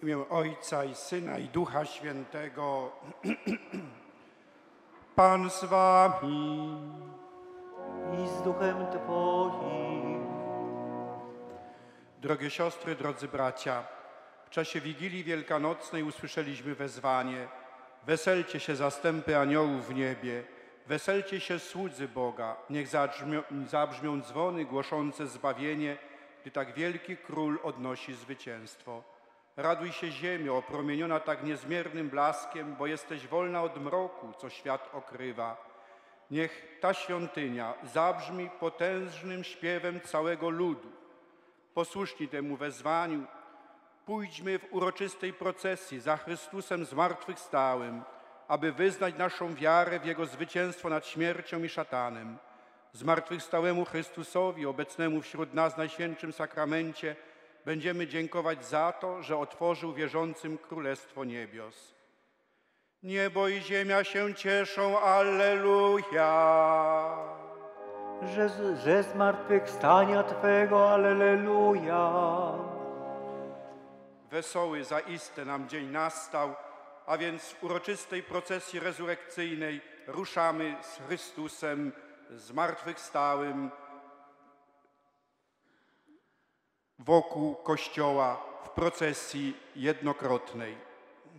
W imię Ojca i Syna i Ducha Świętego. Pan z wami. I z duchem Twoim. Drogie siostry, drodzy bracia, w czasie Wigilii Wielkanocnej usłyszeliśmy wezwanie: weselcie się zastępy aniołów w niebie, weselcie się słudzy Boga, niech zabrzmią dzwony głoszące zbawienie, gdy tak wielki Król odnosi zwycięstwo. Raduj się ziemio, opromieniona tak niezmiernym blaskiem, bo jesteś wolna od mroku, co świat okrywa. Niech ta świątynia zabrzmi potężnym śpiewem całego ludu. Posłuszni temu wezwaniu, pójdźmy w uroczystej procesji za Chrystusem zmartwychwstałym, aby wyznać naszą wiarę w Jego zwycięstwo nad śmiercią i szatanem. Zmartwychwstałemu Chrystusowi, obecnemu wśród nas w Najświętszym Sakramencie, będziemy dziękować za to, że otworzył wierzącym Królestwo Niebios. Niebo i ziemia się cieszą, alleluja. Że zmartwychwstania Twego, alleluja. Wesoły zaiste nam dzień nastał, a więc w uroczystej procesji rezurekcyjnej ruszamy z Chrystusem zmartwychwstałym wokół Kościoła w procesji jednokrotnej.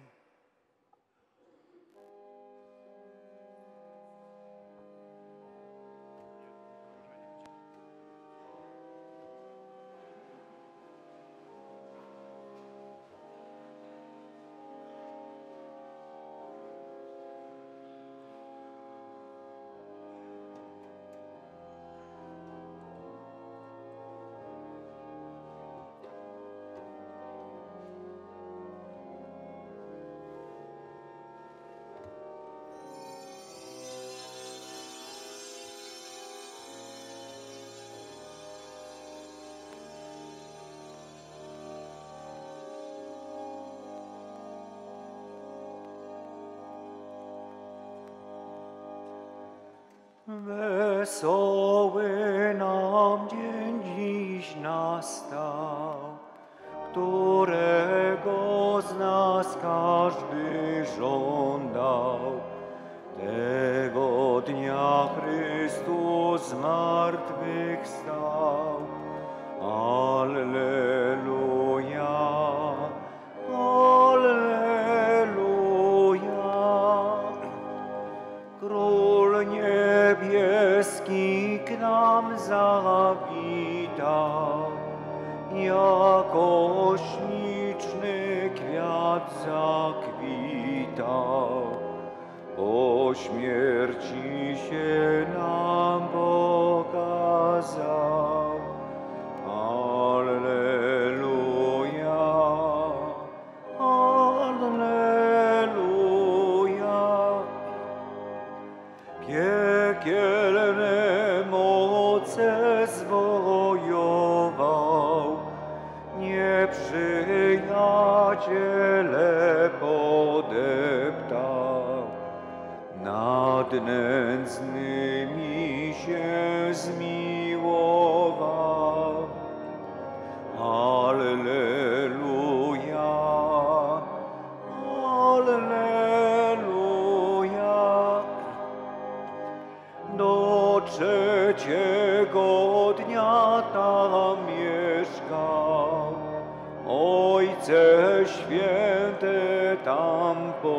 Wesoły nam dzień dziś nastał, którego z nas każdy żądał. Tego dnia Chrystus zmartwychwstał. Alleluja, alleluja. Król niebieski k nam zawitał, jako śliczny kwiat zakwitał. Po śmierci się nam pokazał. Alleluja, alleluja. Piekielne moce zwojował, nieprzyjaciele podeptał. Nad nędznymi się zmiłował. Alleluja, alleluja. Do trzeciego dnia tam mieszkał, Ojce Święte tam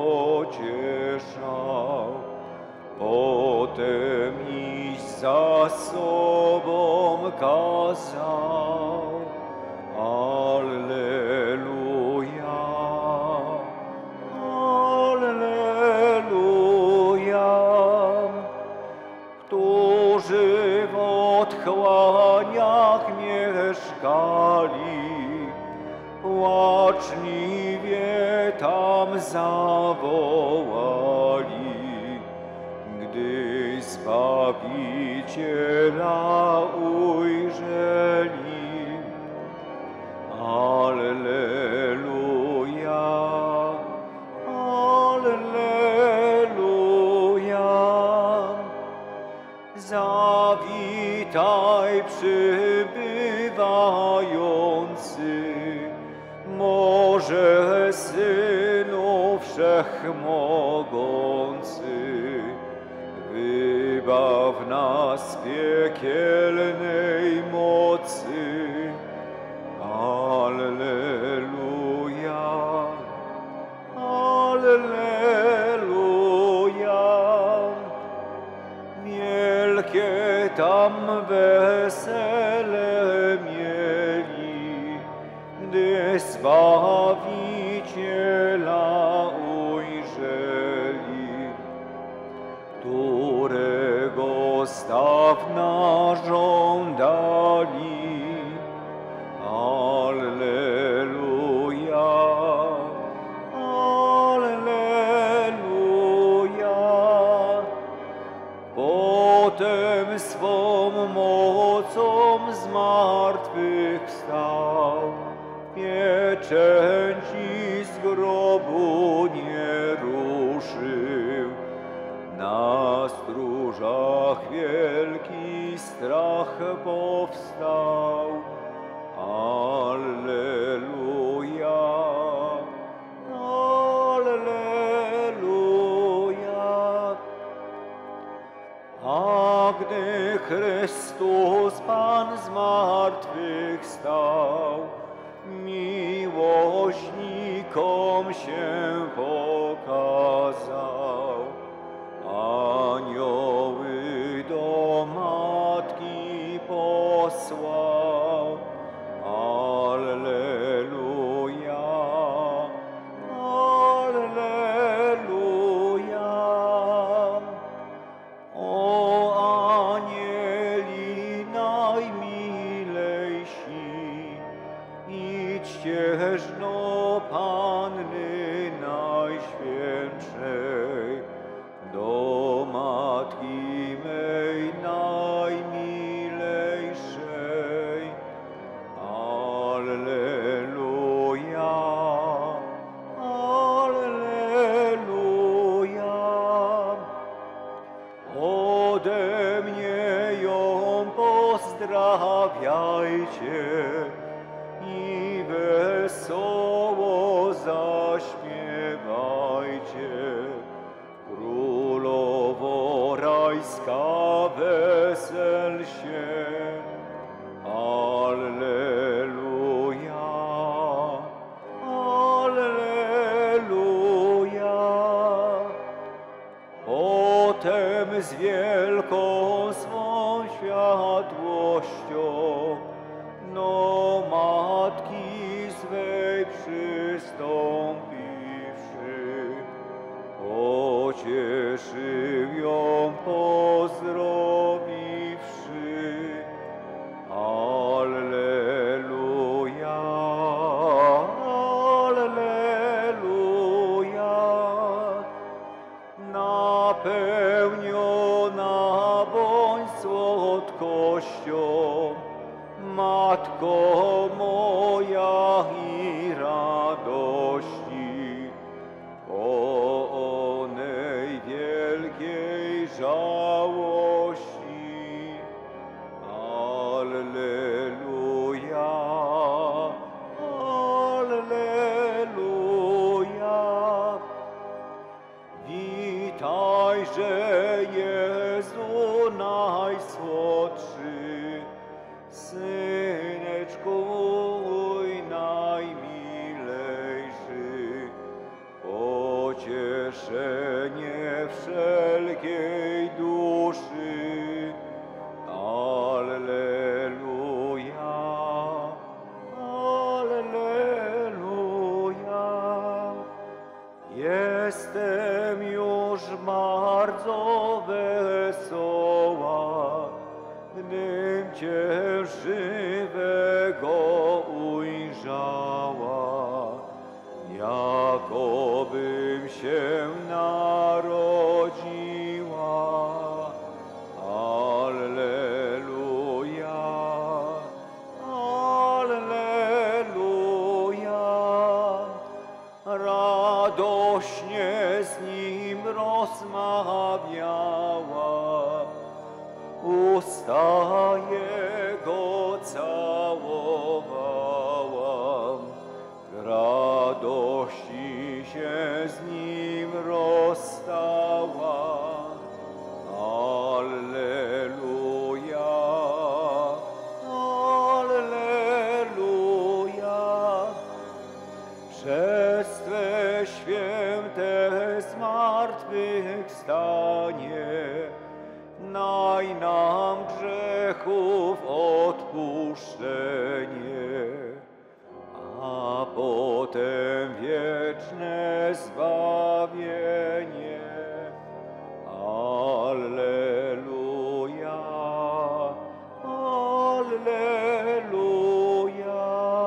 pocieszał. Potem iść za sobą kazał. Alleluja, alleluja. Którzy w otchłaniach mieszkali, płaczliwie tam zawołali, gdy Zbawiciela ujrzeli. Alleluja, alleluja. Zawitaj przybywający, Może Synu Wszechmogący, wybaw nas piekielnej mocy. Alleluja, Alleluja. Wielkie tam wesele mieli, gdy Zbawiciela ujrzeli, którego stawna żądali. Alleluja, Alleluja. Potem swą mocą zmartwychwstał, pieczęci z grobu nie ruszył. Na stróżach wielki strach powstał. Alleluja, Alleluja. A gdy Chrystus Pan zmartwychwstał, miłośnikom się pokazał. Anioły do Matki posłał. Alleluja, Alleluja. O anieli najmilejsi, idźcieżno Panny Najświętszej, do Matki mej najmilejszej. Alleluja, Alleluja. Ode mnie ją pozdrawiajcie i wesoło zaśpiewajcie. Królowo rajska, wesel się. Alleluja, Alleluja. Potem z wielką swą światłością do Matki swej przystąpiwszy, pocieszył ją pozdrowiwszy. Alleluja, Alleluja. Napełniona bądź słodkością, Matko moja i radości, po onej wielkiej żałości. Alleluja, Alleluja. Witajże Jezu najsłodszy, Syneczku mój najmilejszy, pocieszenie wszelkiej duszy. Alleluja, Alleluja. Jestem już bardzo wesoła, gdym Cię żywego ujrzała, jakobym się narodziła. Alleluja, Alleluja. Radośnie z Nim rozmawiała, usta Jego całowałam, przez Twe święte zmartwychwstanie, daj nam grzechów odpuszczenie, a potem wieczne zbawienie. Alleluja, Alleluja.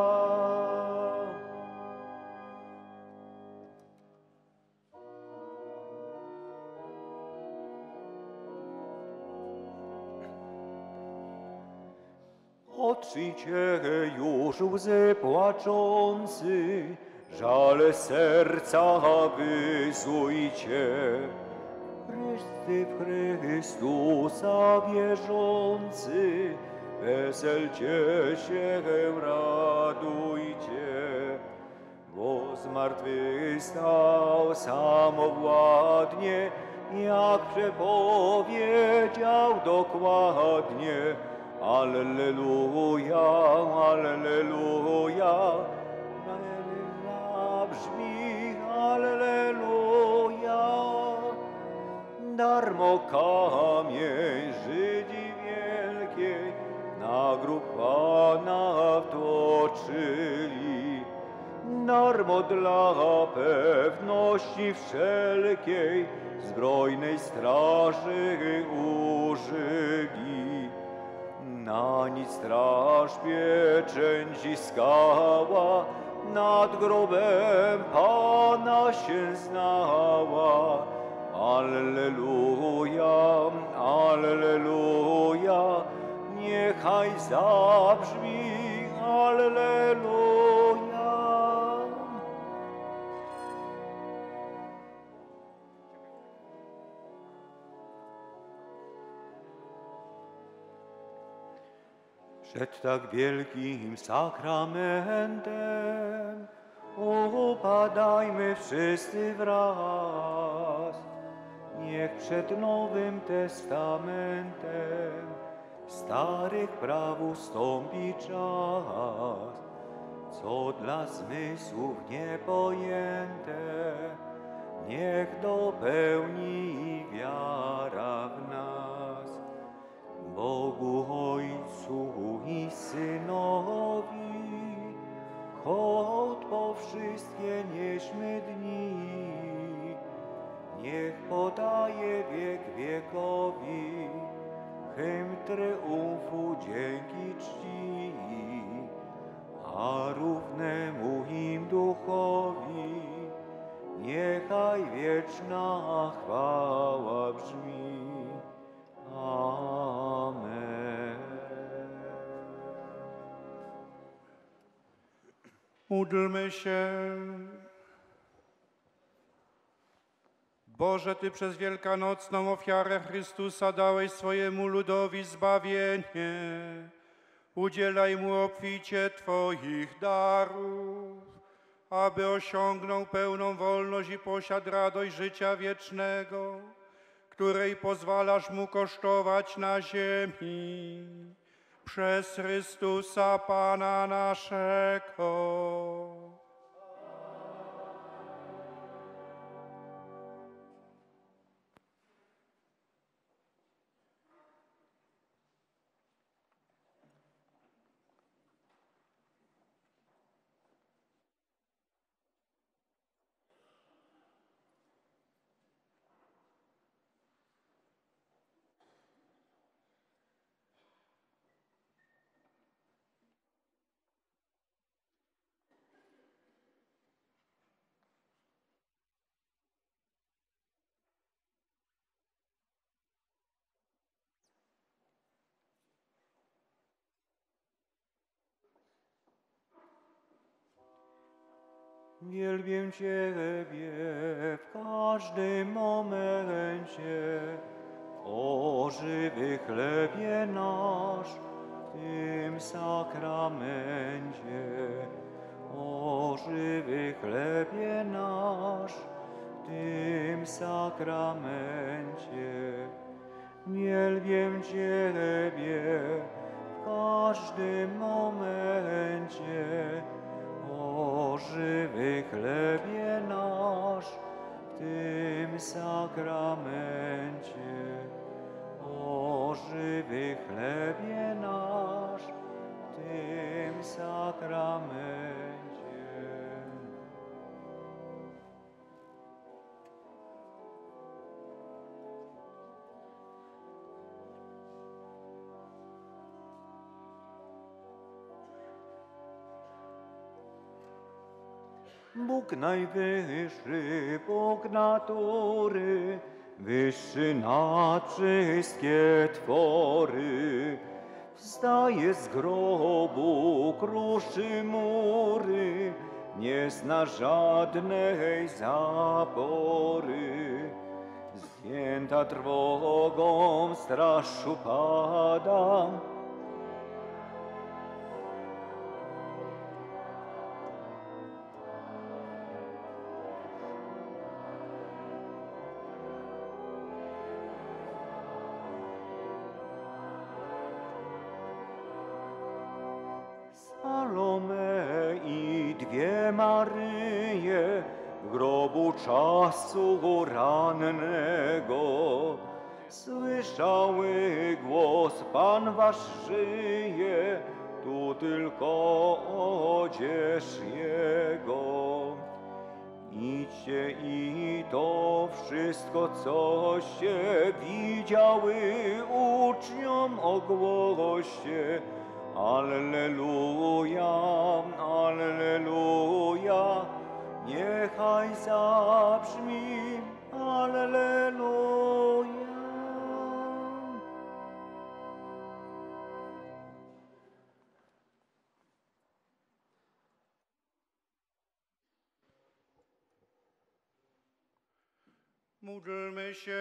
Otrzyjcie już łzy płaczący, żale serca wyzujcie. Wszyscy w Chrystusa wierzący, weselcie się, radujcie, bo zmartwychwstał samowładnie, jak przepowiedział dokładnie. Alleluja, Alleluja, zabrzmi Alleluja. Darmo kamień Żydzi wielkiej na grób Pana wtoczyli, darmo dla pewności wszelkiej zbrojnej straży użyli. Na nic straż pieczęci skała, nad grobem Pana się znała. Alleluja, Alleluja, niechaj zabrzmi Alleluja. Przed tak wielkim sakramentem upadajmy wszyscy wraz. Niech przed Nowym Testamentem starych praw ustąpi czas, co dla zmysłów niepojęte, niech dopełni wiara w nas. Bogu Ojcu i Synowi hołd po wszystkie nieśmy dni. Niech podaje wiek wiekowi hymn triumfu dzięki czci, a równemu im duchowi niechaj wieczna chwała brzmi. Amen. Módlmy się. Boże, Ty przez wielkanocną ofiarę Chrystusa dałeś swojemu ludowi zbawienie. Udzielaj mu obficie Twoich darów, aby osiągnął pełną wolność i posiadł radość życia wiecznego, której pozwalasz mu kosztować na ziemi. Przez Chrystusa Pana naszego. Wielbię Ciebie w każdym momencie, o żywy chlebie nasz w tym sakramencie. O żywy chlebie nasz w tym sakramencie. Wielbię Ciebie w każdym momencie, o O żywy chlebie nasz, w tym sakramencie. O żywy chlebie nasz, w tym sakramencie. Bóg najwyższy, Bóg natury, wyższy nad wszystkie twory, wstaje z grobu, kruszy mury, nie zna żadnej zapory. Zdjęta trwogą straż upada, Salome i dwie Maryje w grobu czasu rannego słyszały głos: Pan wasz żyje, tu tylko odzież Jego. Idźcie i to wszystko, coście widziały, uczniom ogłoście. Alleluja, alleluja, niechaj zabrzmi, alleluja. Módlmy się.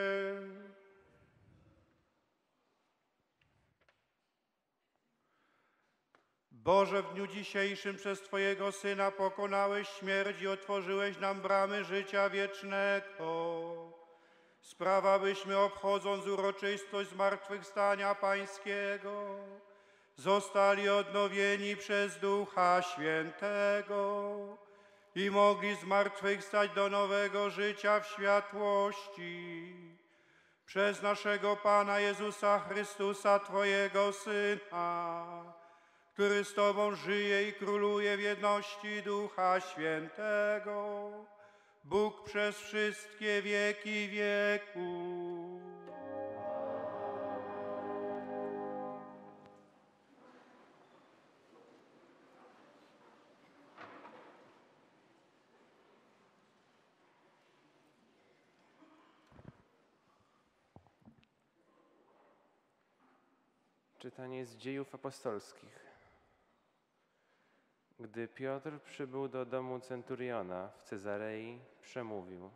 Boże, w dniu dzisiejszym przez Twojego Syna pokonałeś śmierć i otworzyłeś nam bramy życia wiecznego. Sprawa, byśmy obchodząc uroczystość zmartwychwstania Pańskiego, zostali odnowieni przez Ducha Świętego i mogli zmartwychwstać do nowego życia w światłości. Przez naszego Pana Jezusa Chrystusa, Twojego Syna, który z Tobą żyje i króluje w jedności Ducha Świętego, Bóg przez wszystkie wieki wieków. Czytanie z Dziejów Apostolskich. Gdy Piotr przybył do domu centuriona w Cezarei, przemówił: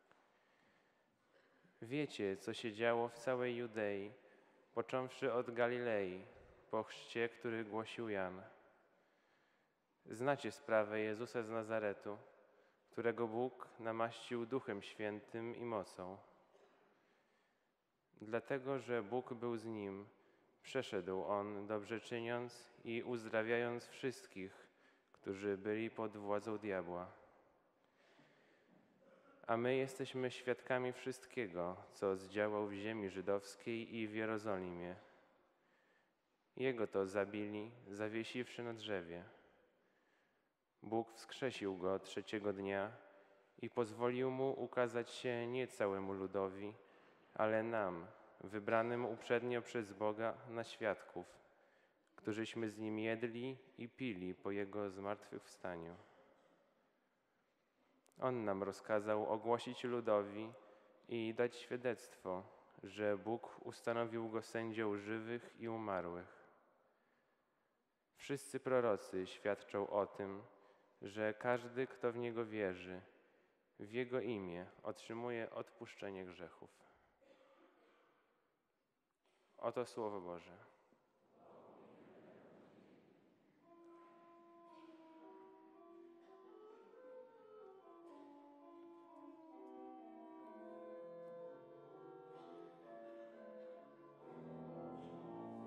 Wiecie, co się działo w całej Judei, począwszy od Galilei, po chrzcie, który głosił Jan. Znacie sprawę Jezusa z Nazaretu, którego Bóg namaścił Duchem Świętym i mocą. Dlatego, że Bóg był z nim, przeszedł on, dobrze czyniąc i uzdrawiając wszystkich, którzy byli pod władzą diabła. A my jesteśmy świadkami wszystkiego, co zdziałał w ziemi żydowskiej i w Jerozolimie. Jego to zabili, zawiesiwszy na drzewie. Bóg wskrzesił go trzeciego dnia i pozwolił mu ukazać się nie całemu ludowi, ale nam, wybranym uprzednio przez Boga na świadków, którzyśmy z nim jedli i pili po jego zmartwychwstaniu. On nam rozkazał ogłosić ludowi i dać świadectwo, że Bóg ustanowił go sędzią żywych i umarłych. Wszyscy prorocy świadczą o tym, że każdy, kto w Niego wierzy, w Jego imię otrzymuje odpuszczenie grzechów. Oto Słowo Boże.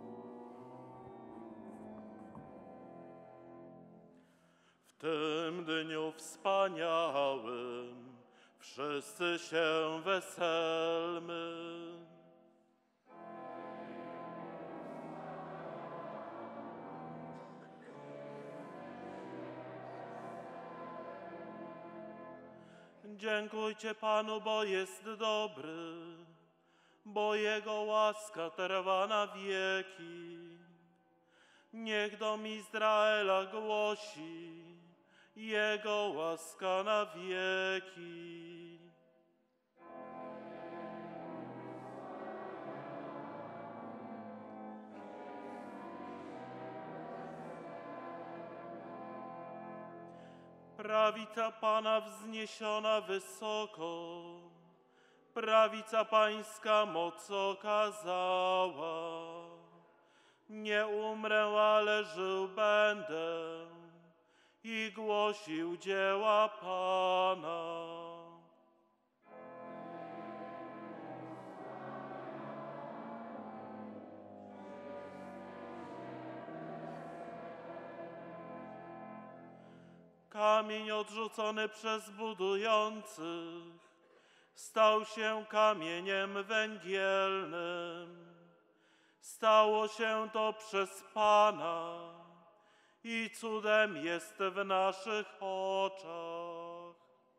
W tym dniu wspaniałym wszyscy się weselmy. Dziękujcie Panu, bo jest dobry, bo Jego łaska trwa na wieki. Niech dom Izraela głosi, Jego łaska na wieki. Prawica Pana wzniesiona wysoko, prawica Pańska moc okazała. Nie umrę, ale żył będę i głosił dzieła Pana. Kamień odrzucony przez budujących stał się kamieniem węgielnym. Stało się to przez Pana i cudem jest w naszych oczach.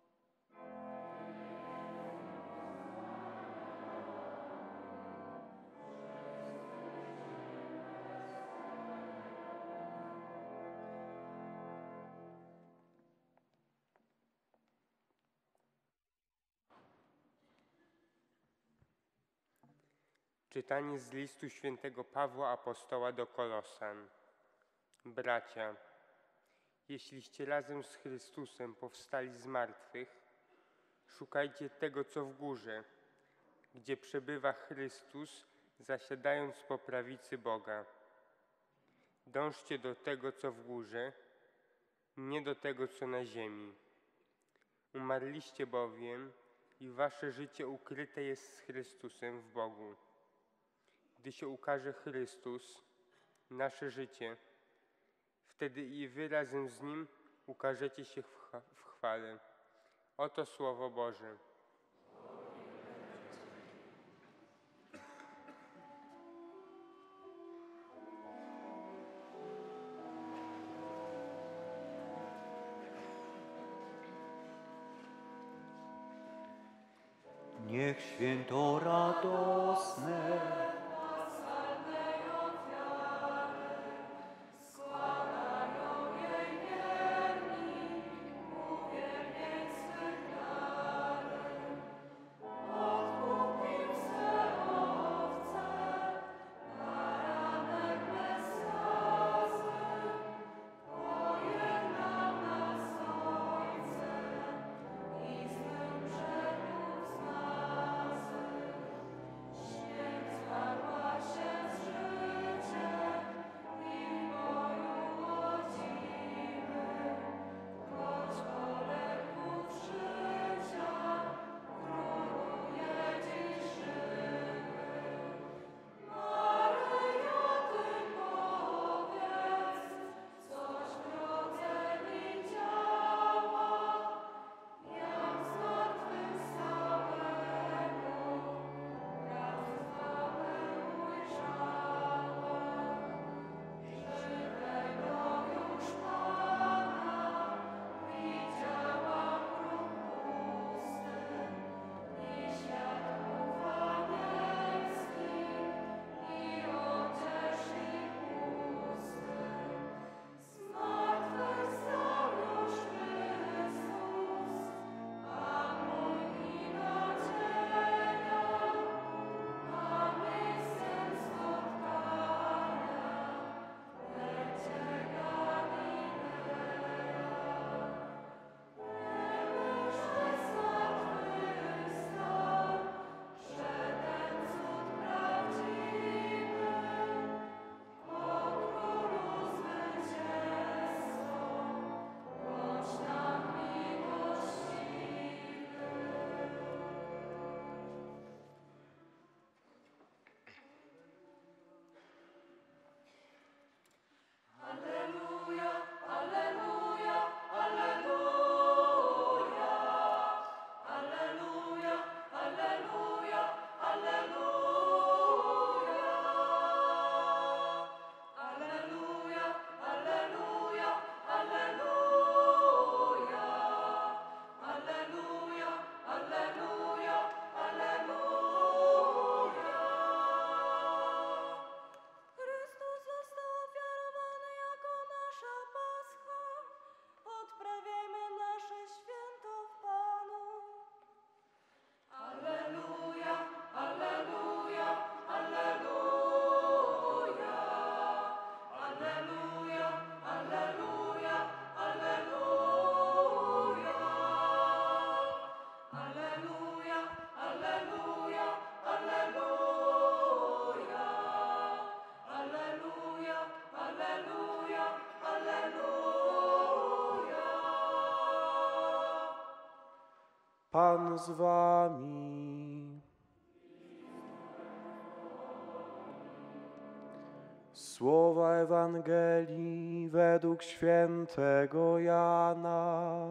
Czytanie z listu świętego Pawła Apostoła do Kolosan. Bracia, jeśliście razem z Chrystusem powstali z martwych, szukajcie tego, co w górze, gdzie przebywa Chrystus, zasiadając po prawicy Boga. Dążcie do tego, co w górze, nie do tego, co na ziemi. Umarliście bowiem i wasze życie ukryte jest z Chrystusem w Bogu. Gdy się ukaże Chrystus, nasze życie, wtedy i wy razem z Nim ukażecie się w chwale. Oto Słowo Boże. Niech święto radosne Święta Pan z wami. Słowa Ewangelii według świętego Jana.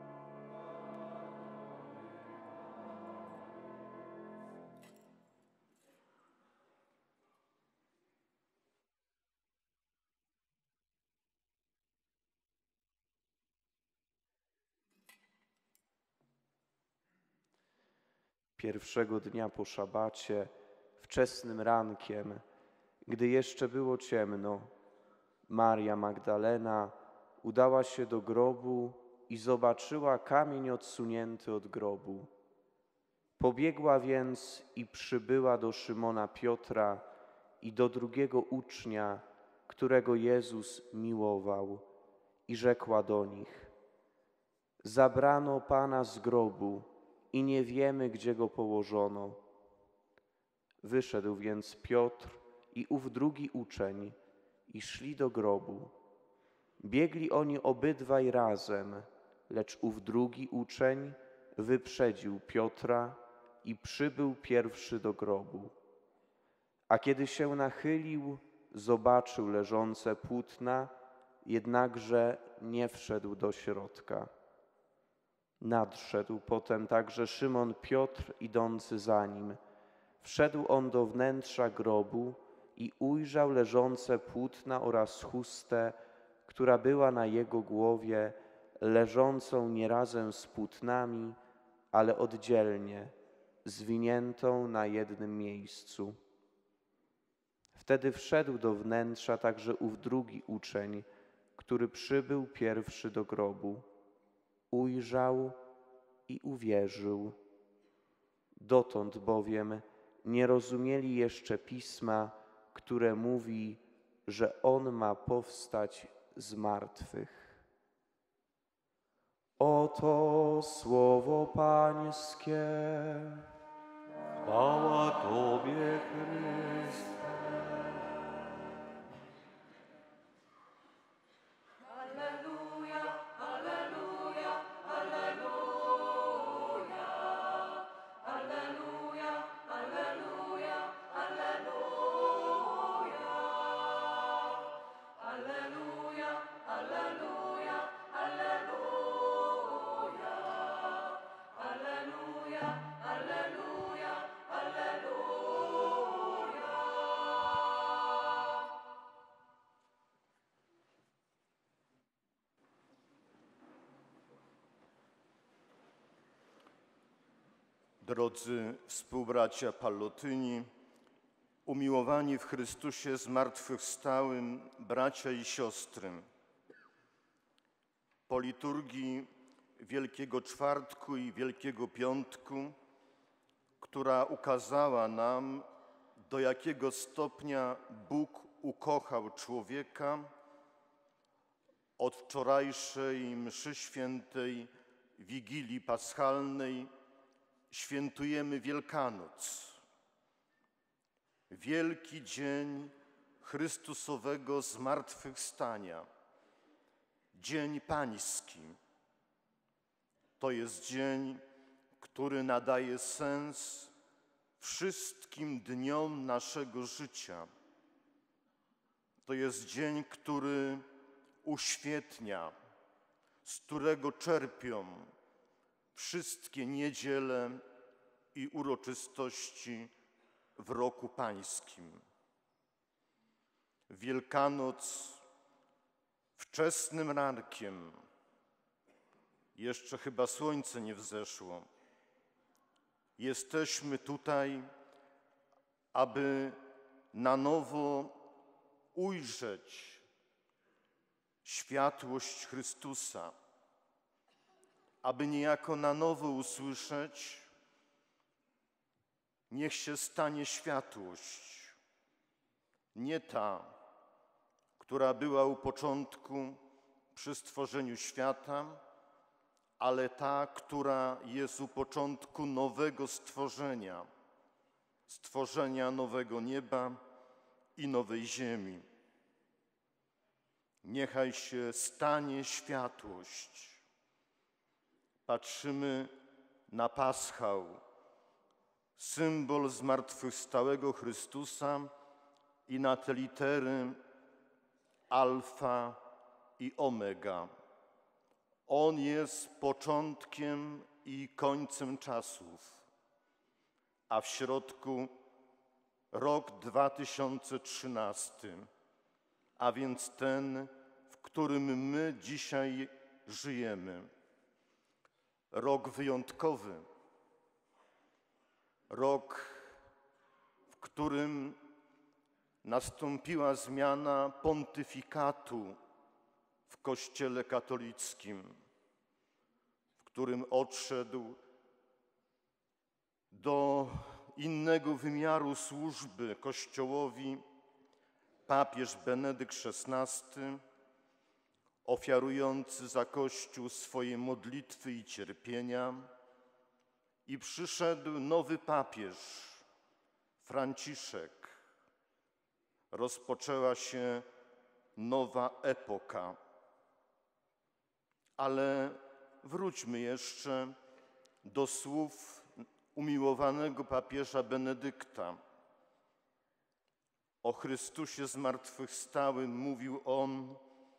Pierwszego dnia po szabacie, wczesnym rankiem, gdy jeszcze było ciemno, Maria Magdalena udała się do grobu i zobaczyła kamień odsunięty od grobu. Pobiegła więc i przybyła do Szymona Piotra i do drugiego ucznia, którego Jezus miłował, i rzekła do nich: zabrano Pana z grobu i nie wiemy, gdzie go położono. Wyszedł więc Piotr i ów drugi uczeń i szli do grobu. Biegli oni obydwaj razem, lecz ów drugi uczeń wyprzedził Piotra i przybył pierwszy do grobu. A kiedy się nachylił, zobaczył leżące płótna, jednakże nie wszedł do środka. Nadszedł potem także Szymon Piotr, idący za nim. Wszedł on do wnętrza grobu i ujrzał leżące płótna oraz chustę, która była na jego głowie, leżącą nie razem z płótnami, ale oddzielnie, zwiniętą na jednym miejscu. Wtedy wszedł do wnętrza także ów drugi uczeń, który przybył pierwszy do grobu. Ujrzał i uwierzył. Dotąd bowiem nie rozumieli jeszcze Pisma, które mówi, że On ma powstać z martwych. Oto słowo Pańskie. Chwała Tobie, Chryste. Drodzy współbracia Pallotyni, umiłowani w Chrystusie zmartwychwstałym bracia i siostry, po liturgii Wielkiego Czwartku i Wielkiego Piątku, która ukazała nam, do jakiego stopnia Bóg ukochał człowieka, od wczorajszej mszy świętej, Wigilii Paschalnej, świętujemy Wielkanoc, wielki dzień Chrystusowego zmartwychwstania, dzień Pański. To jest dzień, który nadaje sens wszystkim dniom naszego życia. To jest dzień, który uświetnia, z którego czerpią wszystkie niedziele i uroczystości w roku Pańskim. Wielkanoc wczesnym rankiem, jeszcze chyba słońce nie wzeszło, jesteśmy tutaj, aby na nowo ujrzeć światłość Chrystusa, aby niejako na nowo usłyszeć: niech się stanie światłość, nie ta, która była u początku przy stworzeniu świata, ale ta, która jest u początku nowego stworzenia, stworzenia nowego nieba i nowej ziemi. Niechaj się stanie światłość. Patrzymy na paschał, symbol zmartwychwstałego Chrystusa i na te litery alfa i omega. On jest początkiem i końcem czasów, a w środku rok 2013, a więc ten, w którym my dzisiaj żyjemy. Rok wyjątkowy, rok, w którym nastąpiła zmiana pontyfikatu w Kościele katolickim, w którym odszedł do innego wymiaru służby Kościołowi papież Benedykt XVI, ofiarujący za Kościół swoje modlitwy i cierpienia, i przyszedł nowy papież, Franciszek. Rozpoczęła się nowa epoka. Ale wróćmy jeszcze do słów umiłowanego papieża Benedykta. O Chrystusie zmartwychwstałym mówił on,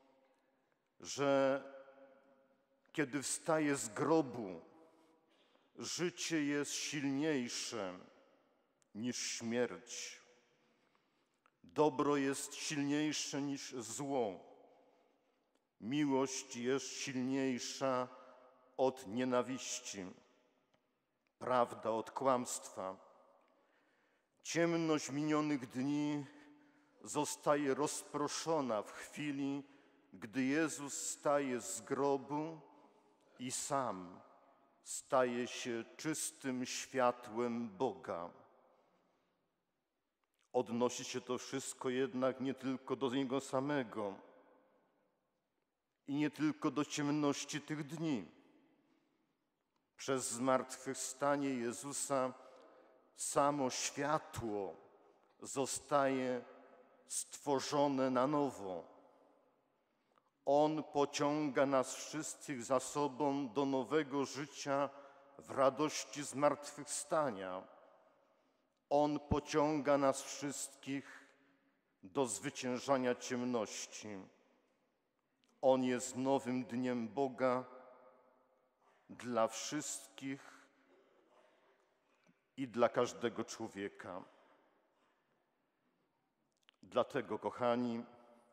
że kiedy wstaje z grobu, życie jest silniejsze niż śmierć. Dobro jest silniejsze niż zło. Miłość jest silniejsza od nienawiści. Prawda od kłamstwa. Ciemność minionych dni zostaje rozproszona w chwili, gdy Jezus staje z grobu i sam staje się czystym światłem Boga. Odnosi się to wszystko jednak nie tylko do Niego samego i nie tylko do ciemności tych dni. Przez zmartwychwstanie Jezusa samo światło zostaje stworzone na nowo. On pociąga nas wszystkich za sobą do nowego życia w radości zmartwychwstania. On pociąga nas wszystkich do zwyciężania ciemności. On jest nowym dniem Boga dla wszystkich i dla każdego człowieka. Dlatego, kochani,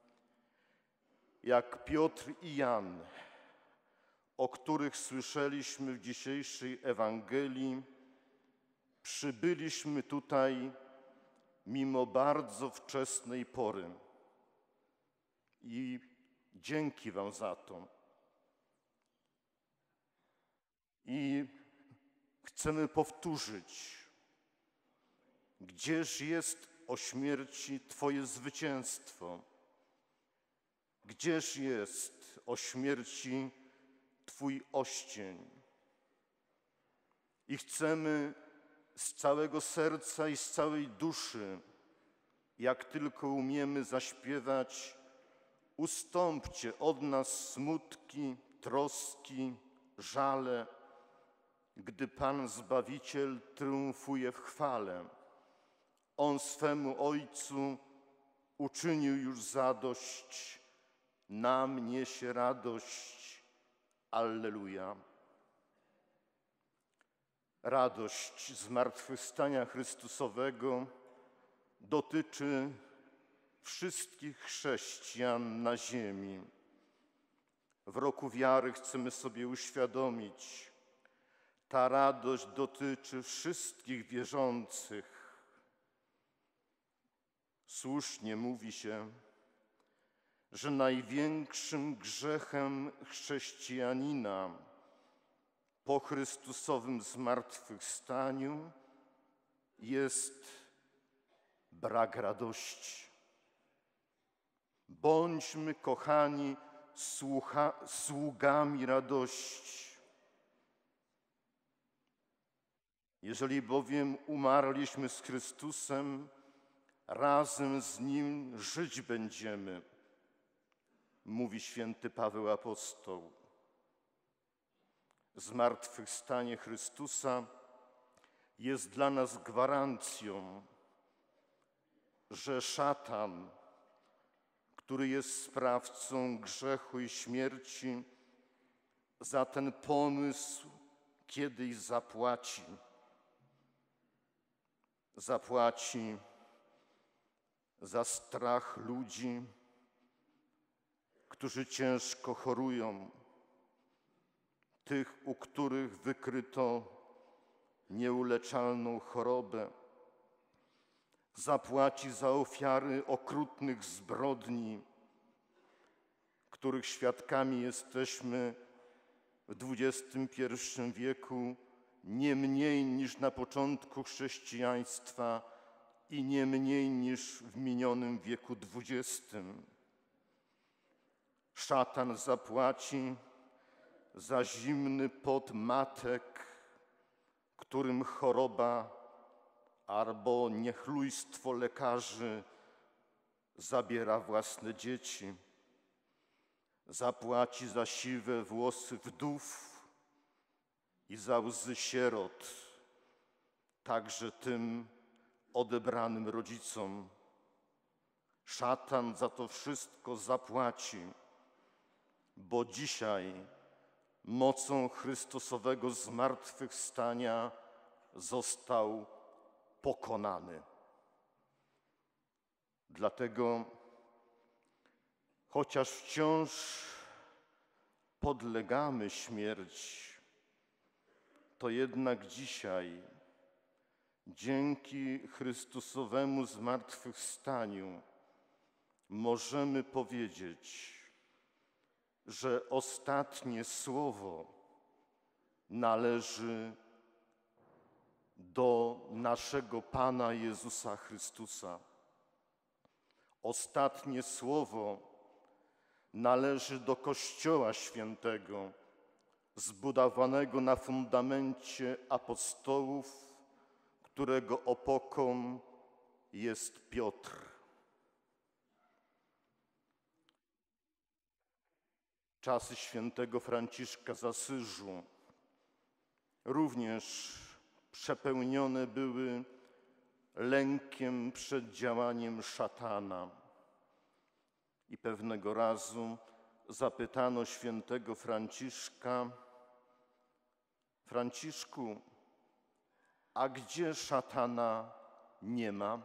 jak Piotr i Jan, o których słyszeliśmy w dzisiejszej Ewangelii, przybyliśmy tutaj mimo bardzo wczesnej pory. I dzięki Wam za to. I chcemy powtórzyć, gdzież jest o śmierci Twoje zwycięstwo? Gdzież jest o śmierci Twój oścień? I chcemy z całego serca i z całej duszy, jak tylko umiemy, zaśpiewać: ustąpcie od nas smutki, troski, żale, gdy Pan Zbawiciel triumfuje w chwale. On swemu Ojcu uczynił już zadość, nam niesie radość. Alleluja. Radość zmartwychwstania Chrystusowego dotyczy wszystkich chrześcijan na ziemi. W roku wiary chcemy sobie uświadomić, ta radość dotyczy wszystkich wierzących. Słusznie mówi się, że największym grzechem chrześcijanina po Chrystusowym zmartwychwstaniu jest brak radości. Bądźmy, kochani, sługami radości. Jeżeli bowiem umarliśmy z Chrystusem, razem z Nim żyć będziemy, mówi święty Paweł apostoł. Zmartwychwstanie Chrystusa jest dla nas gwarancją, że szatan, który jest sprawcą grzechu i śmierci, za ten pomysł kiedyś zapłaci. Zapłaci za strach ludzi, którzy ciężko chorują, tych, u których wykryto nieuleczalną chorobę. Zapłaci za ofiary okrutnych zbrodni, których świadkami jesteśmy w XXI wieku nie mniej niż na początku chrześcijaństwa i nie mniej niż w minionym wieku XX. Szatan zapłaci za zimny pot matek, którym choroba albo niechlujstwo lekarzy zabiera własne dzieci. Zapłaci za siwe włosy wdów i za łzy sierot, także tym odebranym rodzicom. Szatan za to wszystko zapłaci, bo dzisiaj mocą Chrystusowego zmartwychwstania został pokonany. Dlatego, chociaż wciąż podlegamy śmierci, to jednak dzisiaj, dzięki Chrystusowemu zmartwychwstaniu, możemy powiedzieć, że ostatnie słowo należy do naszego Pana Jezusa Chrystusa. Ostatnie słowo należy do Kościoła Świętego, zbudowanego na fundamencie apostołów, którego opoką jest Piotr. Czasy świętego Franciszka z Asyżu również przepełnione były lękiem przed działaniem szatana. I pewnego razu zapytano świętego Franciszka: Franciszku, a gdzie szatana nie ma?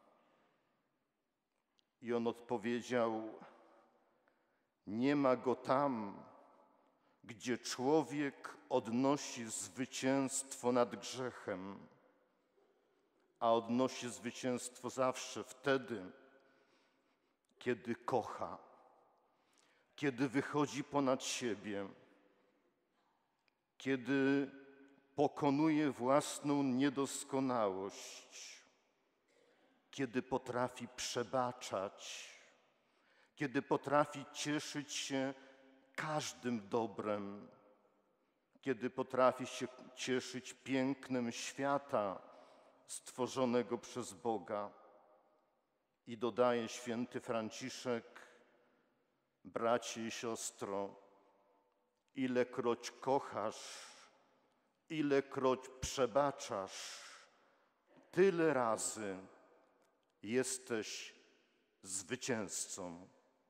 I on odpowiedział: nie ma go tam, gdzie człowiek odnosi zwycięstwo nad grzechem, a odnosi zwycięstwo zawsze wtedy, kiedy kocha, kiedy wychodzi ponad siebie, kiedy pokonuje własną niedoskonałość, kiedy potrafi przebaczać, kiedy potrafi cieszyć się każdym dobrem, kiedy potrafi się cieszyć pięknem świata stworzonego przez Boga. I dodaje święty Franciszek: bracie i siostro, ilekroć kochasz, ilekroć przebaczasz, tyle razy jesteś zwycięzcą.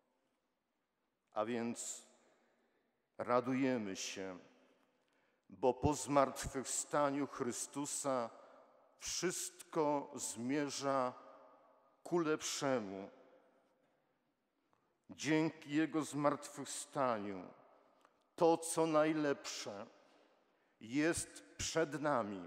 A więc radujemy się, bo po zmartwychwstaniu Chrystusa wszystko zmierza ku lepszemu. Dzięki Jego zmartwychwstaniu to, co najlepsze, jest przed nami.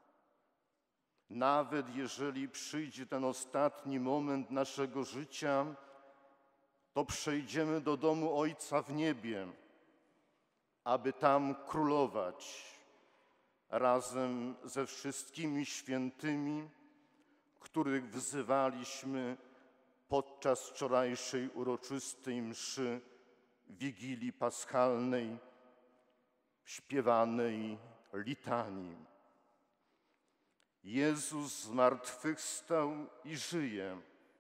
Nawet jeżeli przyjdzie ten ostatni moment naszego życia, to przejdziemy do domu Ojca w niebie, aby tam królować razem ze wszystkimi świętymi, których wzywaliśmy podczas wczorajszej uroczystej mszy Wigilii Paschalnej, śpiewanej litanii. Jezus zmartwychwstał i żyje.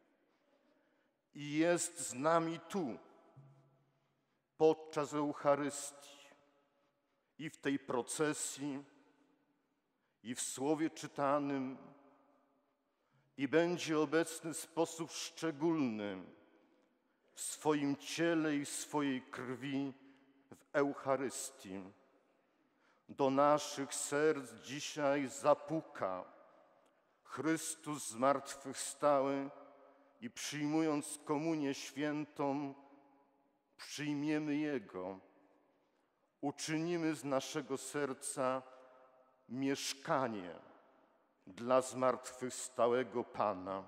I jest z nami tu, podczas Eucharystii. i w tej procesji, i w słowie czytanym, i będzie obecny w sposób szczególny w swoim ciele i swojej krwi w Eucharystii. Do naszych serc dzisiaj zapuka Chrystus zmartwychwstały i przyjmując komunię świętą, przyjmiemy Jego. Uczynimy z naszego serca mieszkanie dla zmartwychwstałego Pana.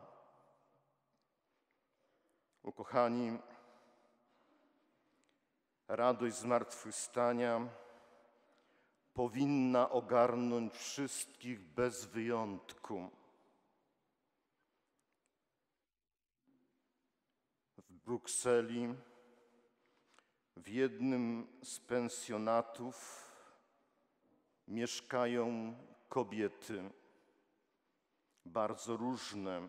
Ukochani, radość zmartwychwstania powinna ogarnąć wszystkich bez wyjątku. W Brukseli w jednym z pensjonatów mieszkają kobiety, bardzo różne.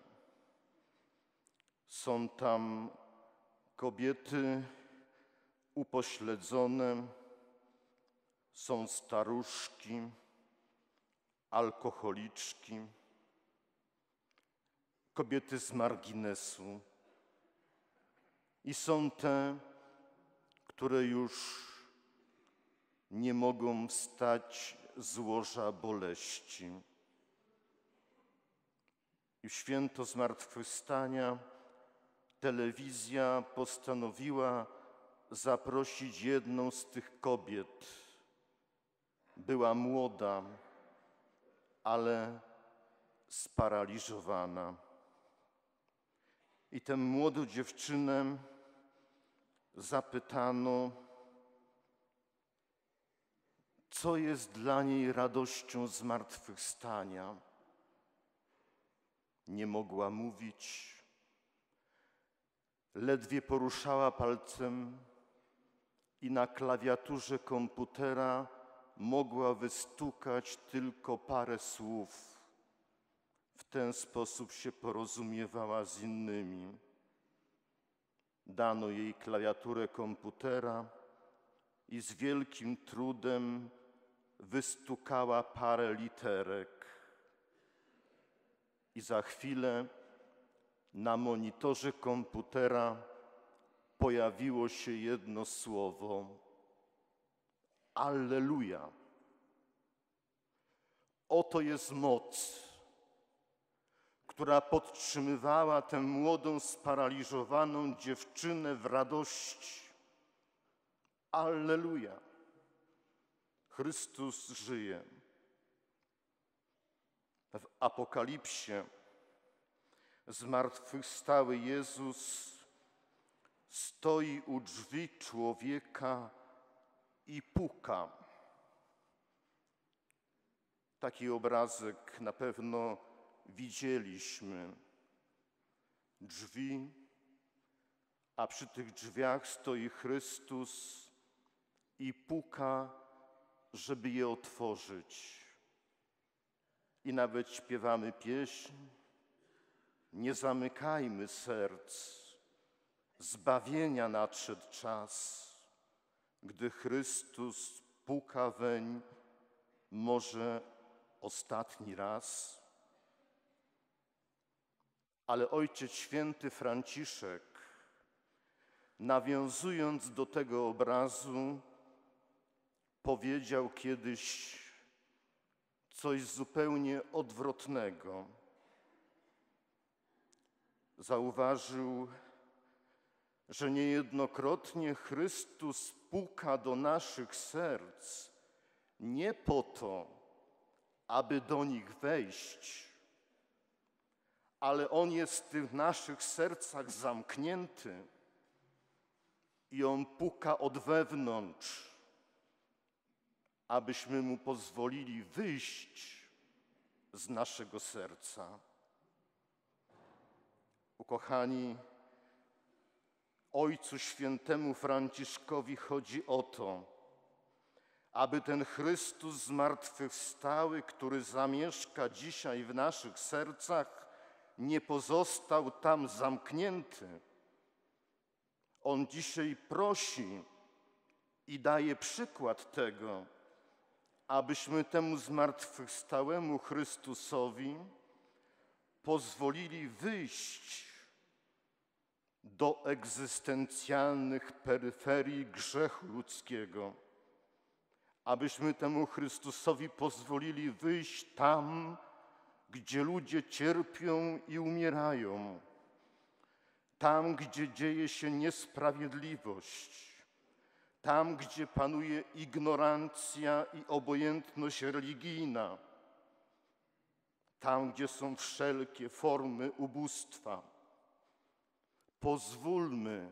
Są tam kobiety upośledzone, są staruszki, alkoholiczki, kobiety z marginesu i są te, które już nie mogą wstać z łoża boleści. I w święto zmartwychwstania telewizja postanowiła zaprosić jedną z tych kobiet. Była młoda, ale sparaliżowana. I tę młodą dziewczynę zapytano, co jest dla niej radością zmartwychwstania. Nie mogła mówić, ledwie poruszała palcem i na klawiaturze komputera mogła wystukać tylko parę słów. W ten sposób się porozumiewała z innymi. Dano jej klawiaturę komputera i z wielkim trudem wystukała parę literek. I za chwilę na monitorze komputera pojawiło się jedno słowo: Alleluja. Oto jest moc, która podtrzymywała tę młodą, sparaliżowaną dziewczynę w radości. Alleluja. Chrystus żyje. W Apokalipsie zmartwychwstały Jezus stoi u drzwi człowieka i puka. Taki obrazek na pewno widzieliśmy. Drzwi, a przy tych drzwiach stoi Chrystus i puka, żeby je otworzyć. I nawet śpiewamy pieśń: nie zamykajmy serc, zbawienia nadszedł czas, gdy Chrystus puka weń, może ostatni raz. Ale Ojciec Święty Franciszek, nawiązując do tego obrazu, powiedział kiedyś coś zupełnie odwrotnego. Zauważył, że niejednokrotnie Chrystus puka do naszych serc nie po to, aby do nich wejść, ale On jest w tych naszych sercach zamknięty i On puka od wewnątrz, abyśmy Mu pozwolili wyjść z naszego serca. Ukochani, Ojcu Świętemu Franciszkowi chodzi o to, aby ten Chrystus zmartwychwstały, który zamieszka dzisiaj w naszych sercach, nie pozostał tam zamknięty. On dzisiaj prosi i daje przykład tego, abyśmy temu zmartwychwstałemu Chrystusowi pozwolili wyjść do egzystencjalnych peryferii grzechu ludzkiego, abyśmy temu Chrystusowi pozwolili wyjść tam, gdzie ludzie cierpią i umierają, tam, gdzie dzieje się niesprawiedliwość, tam, gdzie panuje ignorancja i obojętność religijna, tam, gdzie są wszelkie formy ubóstwa. Pozwólmy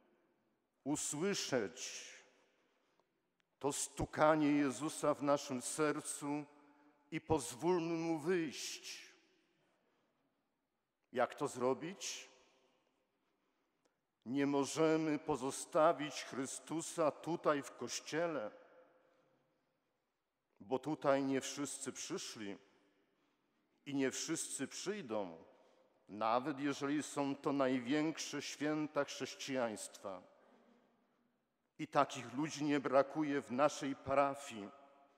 usłyszeć to stukanie Jezusa w naszym sercu i pozwólmy Mu wyjść. Jak to zrobić? Nie możemy pozostawić Chrystusa tutaj w Kościele, bo tutaj nie wszyscy przyszli i nie wszyscy przyjdą, nawet jeżeli są to największe święta chrześcijaństwa. I takich ludzi nie brakuje w naszej parafii.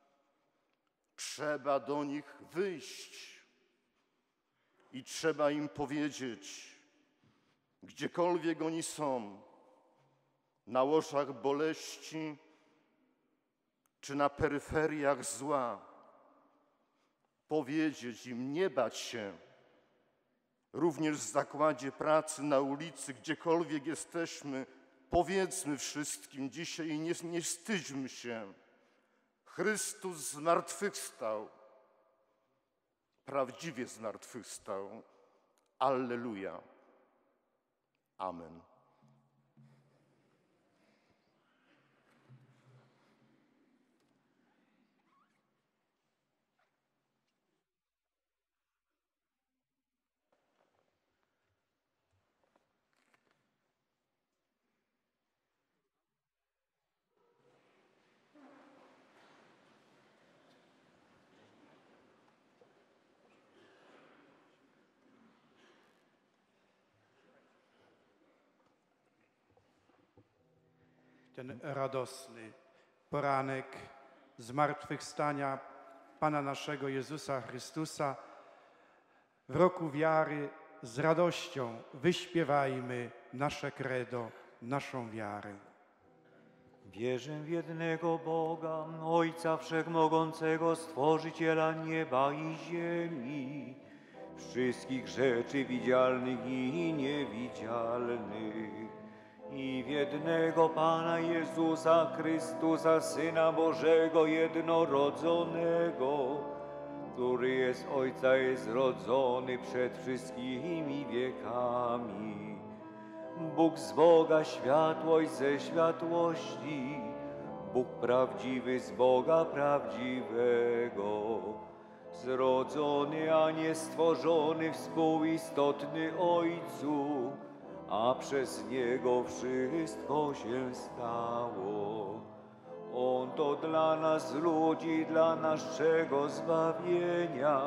Trzeba do nich wyjść i trzeba im powiedzieć, gdziekolwiek oni są, na łożach boleści czy na peryferiach zła, powiedzieć im, nie bać się, również w zakładzie pracy, na ulicy, gdziekolwiek jesteśmy, powiedzmy wszystkim dzisiaj i nie wstydźmy się. Chrystus zmartwychwstał, prawdziwie zmartwychwstał. Alleluja. Amen. Ten radosny poranek zmartwychwstania Pana naszego Jezusa Chrystusa w roku wiary z radością wyśpiewajmy nasze credo, naszą wiarę. Wierzę w jednego Boga, Ojca Wszechmogącego, Stworzyciela nieba i ziemi, wszystkich rzeczy widzialnych i niewidzialnych, i w jednego Pana Jezusa Chrystusa, Syna Bożego jednorodzonego, który jest Ojca, jest rodzony przed wszystkimi wiekami. Bóg z Boga, światłość ze światłości, Bóg prawdziwy z Boga prawdziwego, zrodzony, a nie stworzony, współistotny Ojcu, a przez Niego wszystko się stało. On to dla nas ludzi, dla naszego zbawienia,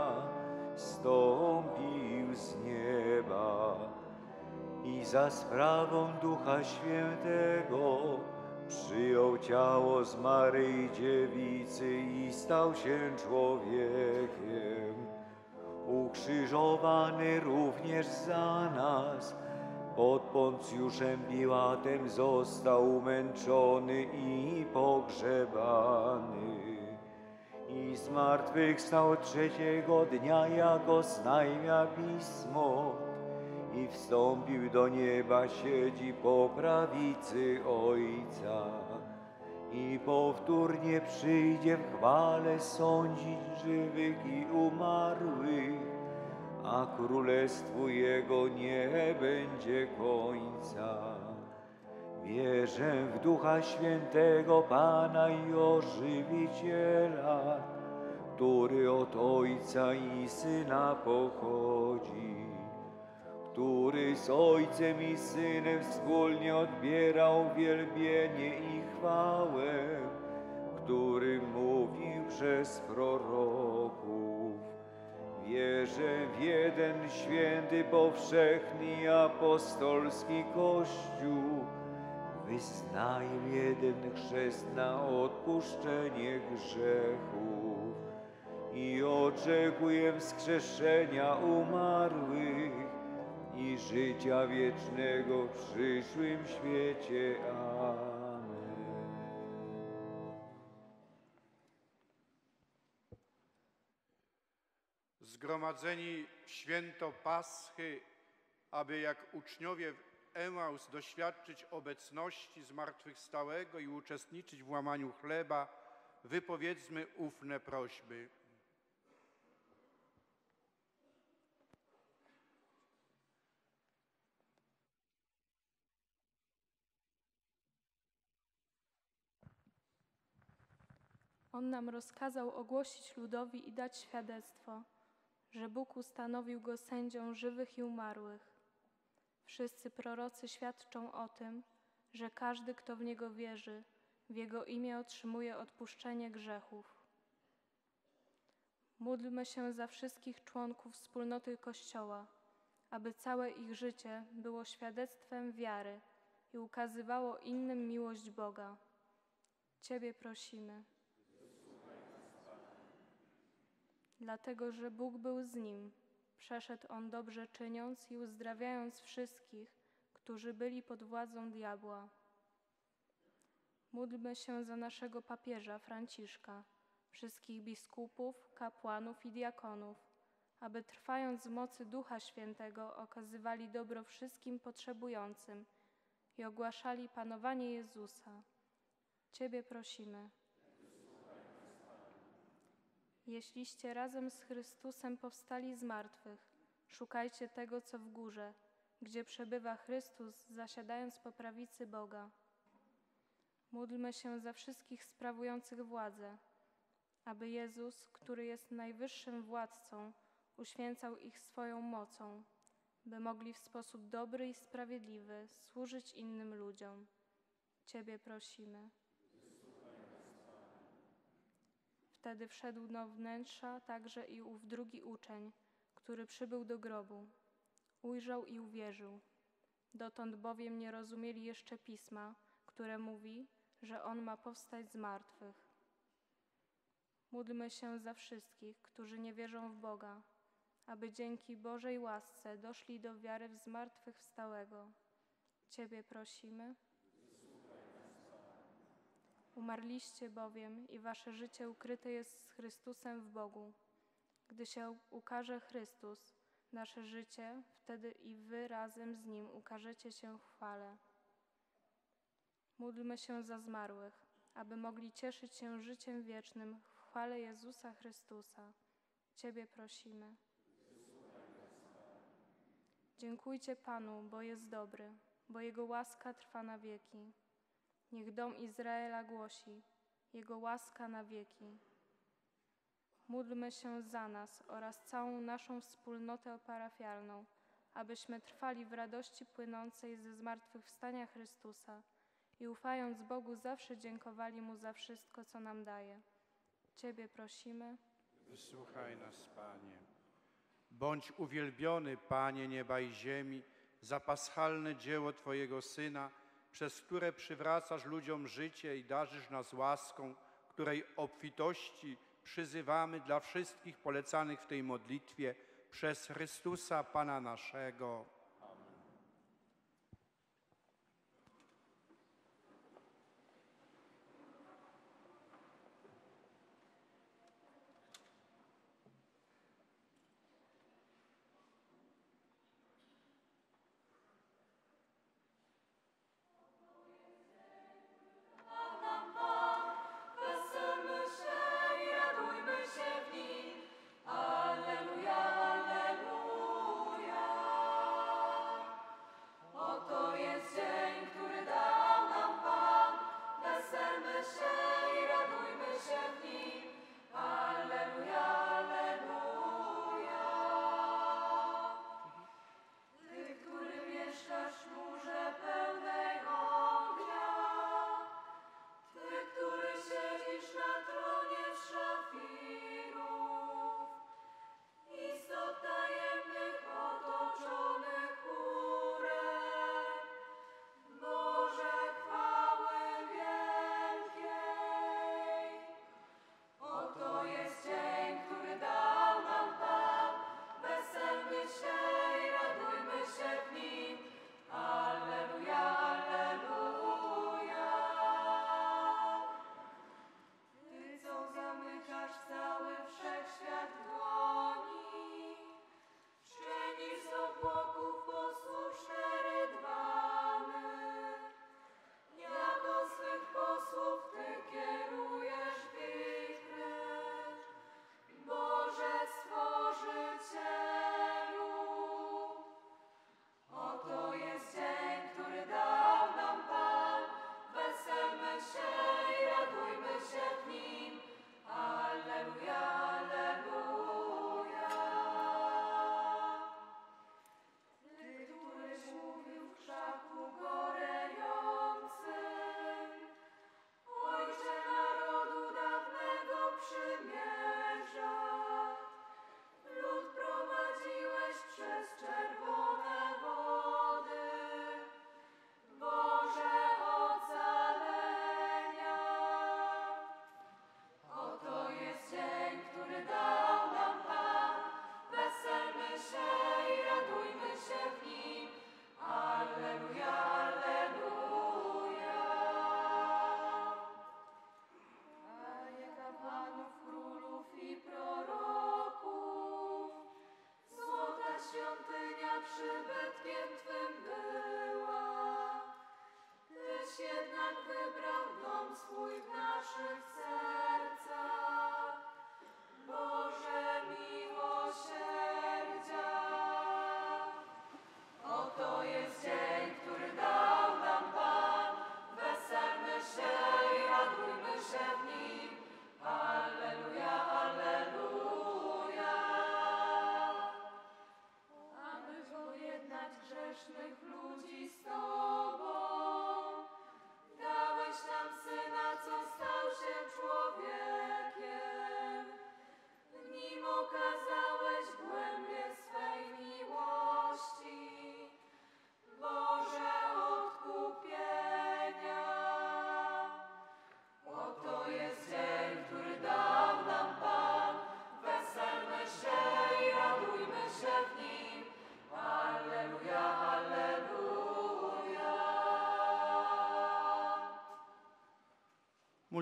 stąpił z nieba i za sprawą Ducha Świętego przyjął ciało z Maryi Dziewicy i stał się człowiekiem. Ukrzyżowany również za nas, pod Poncjuszem Piłatem został umęczony i pogrzebany. I zmartwychwstał trzeciego dnia, jako znajmia Pismo, i wstąpił do nieba, siedzi po prawicy Ojca. I powtórnie przyjdzie w chwale sądzić żywych i umarłych, a królestwu Jego nie będzie końca. Wierzę w Ducha Świętego, Pana i Ożywiciela, który od Ojca i Syna pochodzi, który z Ojcem i Synem wspólnie odbierał wielbienie i chwałę, który mówił przez proroków. Wierzę w jeden święty, powszechny i apostolski Kościół, wyznaję jeden chrzest na odpuszczenie grzechów. oczekuję wskrzeszenia umarłych i życia wiecznego w przyszłym świecie. Amen. Zgromadzeni w święto Paschy, aby jak uczniowie w Emaus doświadczyć obecności zmartwychwstałego i uczestniczyć w łamaniu chleba, wypowiedzmy ufne prośby. On nam rozkazał ogłosić ludowi i dać świadectwo, że Bóg ustanowił go sędzią żywych i umarłych. Wszyscy prorocy świadczą o tym, że każdy, kto w Niego wierzy, w Jego imię otrzymuje odpuszczenie grzechów. Módlmy się za wszystkich członków wspólnoty Kościoła, aby całe ich życie było świadectwem wiary i ukazywało innym miłość Boga. Ciebie prosimy. Dlatego, że Bóg był z nim, przeszedł on dobrze czyniąc i uzdrawiając wszystkich, którzy byli pod władzą diabła. Módlmy się za naszego papieża Franciszka, wszystkich biskupów, kapłanów i diakonów, aby trwając w mocy Ducha Świętego okazywali dobro wszystkim potrzebującym i ogłaszali panowanie Jezusa. Ciebie prosimy. Jeśliście razem z Chrystusem powstali z martwych, szukajcie tego, co w górze, gdzie przebywa Chrystus, zasiadając po prawicy Boga. Módlmy się za wszystkich sprawujących władzę, aby Jezus, który jest najwyższym władcą, uświęcał ich swoją mocą, by mogli w sposób dobry i sprawiedliwy służyć innym ludziom. Ciebie prosimy. Wtedy wszedł do wnętrza także i ów drugi uczeń, który przybył do grobu. Ujrzał i uwierzył. Dotąd bowiem nie rozumieli jeszcze Pisma, które mówi, że On ma powstać z martwych. Módlmy się za wszystkich, którzy nie wierzą w Boga, aby dzięki Bożej łasce doszli do wiary w zmartwychwstałego. Ciebie prosimy. Umarliście bowiem i wasze życie ukryte jest z Chrystusem w Bogu. Gdy się ukaże Chrystus, nasze życie, wtedy i wy razem z Nim ukażecie się w chwale. Módlmy się za zmarłych, aby mogli cieszyć się życiem wiecznym w chwale Jezusa Chrystusa. Ciebie prosimy. Dziękujcie Panu, bo jest dobry, bo Jego łaska trwa na wieki. Niech dom Izraela głosi, Jego łaska na wieki. Módlmy się za nas oraz całą naszą wspólnotę parafialną, abyśmy trwali w radości płynącej ze zmartwychwstania Chrystusa i ufając Bogu zawsze dziękowali Mu za wszystko, co nam daje. Ciebie prosimy. Wysłuchaj nas, Panie. Bądź uwielbiony, Panie nieba i ziemi, za paschalne dzieło Twojego Syna, przez które przywracasz ludziom życie i darzysz nas łaską, której obfitości przyzywamy dla wszystkich polecanych w tej modlitwie przez Chrystusa Pana naszego. Alleluja, alleluja.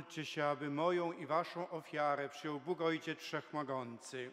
Módlcie się, aby moją i waszą ofiarę przyjął Bóg Ojciec Wszechmogący.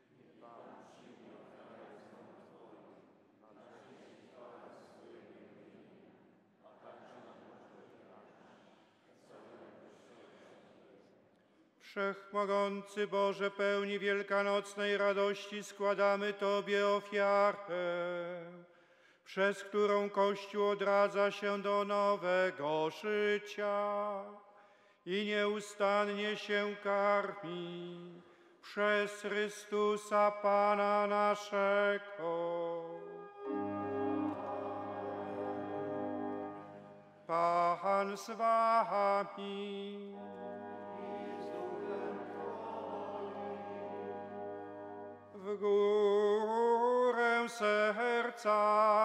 Wszechmogący Boże, pełni wielkanocnej radości składamy Tobie ofiarę, przez którą Kościół odradza się do nowego życia i nieustannie się karmi przez Chrystusa Pana naszego. Pan z wami. W górę serca.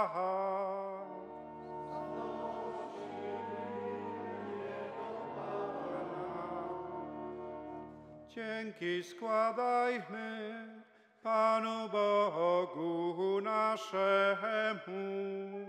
Dzięki składajmy Panu Bogu naszemu.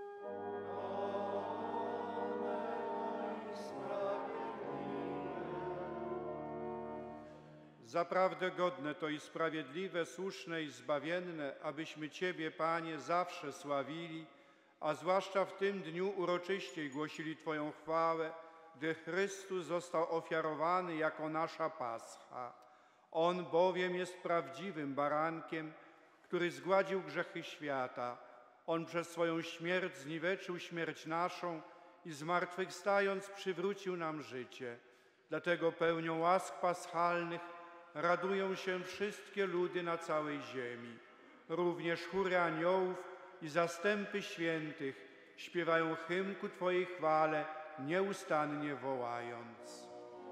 Zaprawdę godne to i sprawiedliwe, słuszne i zbawienne, abyśmy Ciebie, Panie, zawsze sławili, a zwłaszcza w tym dniu uroczyściej głosili Twoją chwałę, gdy Chrystus został ofiarowany jako nasza Pascha. On bowiem jest prawdziwym barankiem, który zgładził grzechy świata. On przez swoją śmierć zniweczył śmierć naszą i zmartwychwstając przywrócił nam życie. Dlatego pełnią łask paschalnych radują się wszystkie ludy na całej ziemi. Również chóry aniołów i zastępy świętych śpiewają hymn ku Twojej chwale, nieustannie wołając.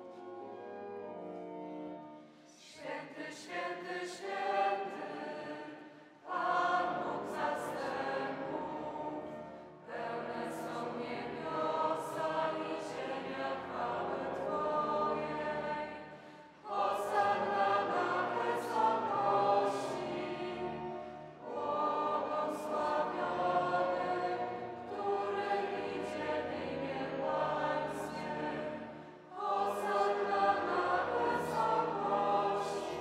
Święty, święty, święty, Pan Bóg zastępów, pełne są niebiosa i ziemia chwały Twojej. Hosanna na wysokości, błogosławiony, który idzie w imię Pańskie. Hosanna na wysokości.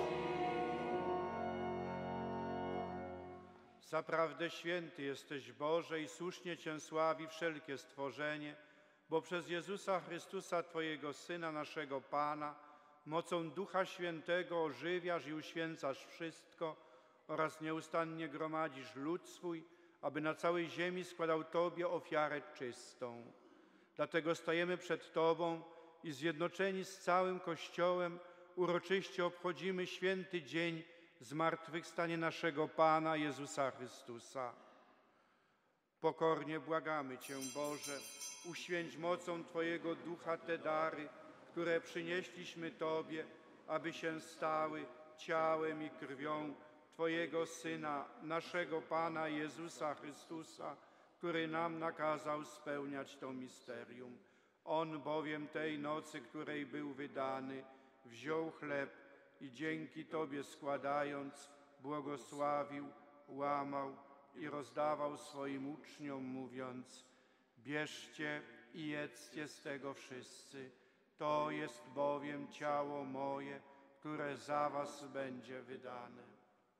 Zaprawdę święty jesteś, Boże, i słusznie Cię sławi wszelkie stworzenie, bo przez Jezusa Chrystusa, Twojego Syna, naszego Pana, mocą Ducha Świętego ożywiasz i uświęcasz wszystko oraz nieustannie gromadzisz lud swój, aby na całej ziemi składał Tobie ofiarę czystą. Dlatego stajemy przed Tobą i zjednoczeni z całym Kościołem uroczyście obchodzimy święty dzień zmartwychwstania naszego Pana Jezusa Chrystusa. Pokornie błagamy Cię, Boże, uświęć mocą Twojego Ducha te dary, które przynieśliśmy Tobie, aby się stały ciałem i krwią Twojego Syna, naszego Pana Jezusa Chrystusa, który nam nakazał spełniać to misterium. On bowiem tej nocy, której był wydany, wziął chleb i dzięki Tobie składając, błogosławił, łamał i rozdawał swoim uczniom, mówiąc: bierzcie i jedzcie z tego wszyscy. To jest bowiem ciało moje, które za was będzie wydane.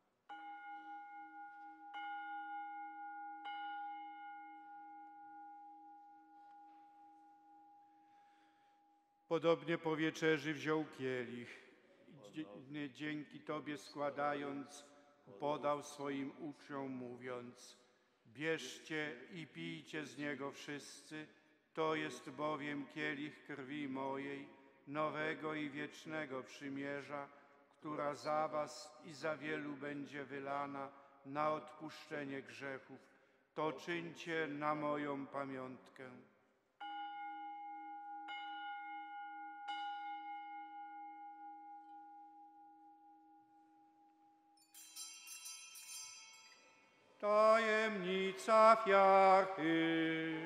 Podobnie po wieczerzy wziął kielich i dzięki Tobie składając, podał swoim uczniom, mówiąc: bierzcie i pijcie z niego wszyscy, to jest bowiem kielich krwi mojej, nowego i wiecznego przymierza, która za was i za wielu będzie wylana na odpuszczenie grzechów. To czyńcie na moją pamiątkę. Tajemnica wiary.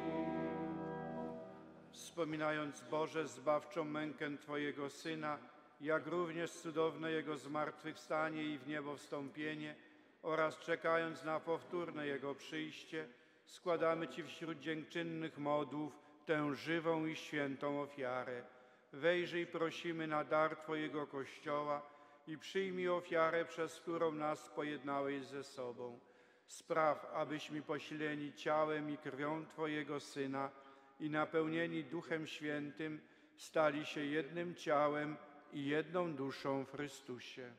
Wspominając, Boże, zbawczą mękę Twojego Syna jak również cudowne Jego zmartwychwstanie i w niebo wstąpienie oraz czekając na powtórne Jego przyjście, składamy Ci wśród dziękczynnych modłów tę żywą i świętą ofiarę. Wejrzyj, prosimy, na dar Twojego Kościoła i przyjmij ofiarę, przez którą nas pojednałeś ze sobą. Spraw, abyśmy posileni ciałem i krwią Twojego Syna i napełnieni Duchem Świętym stali się jednym ciałem i jedną duszą w Chrystusie.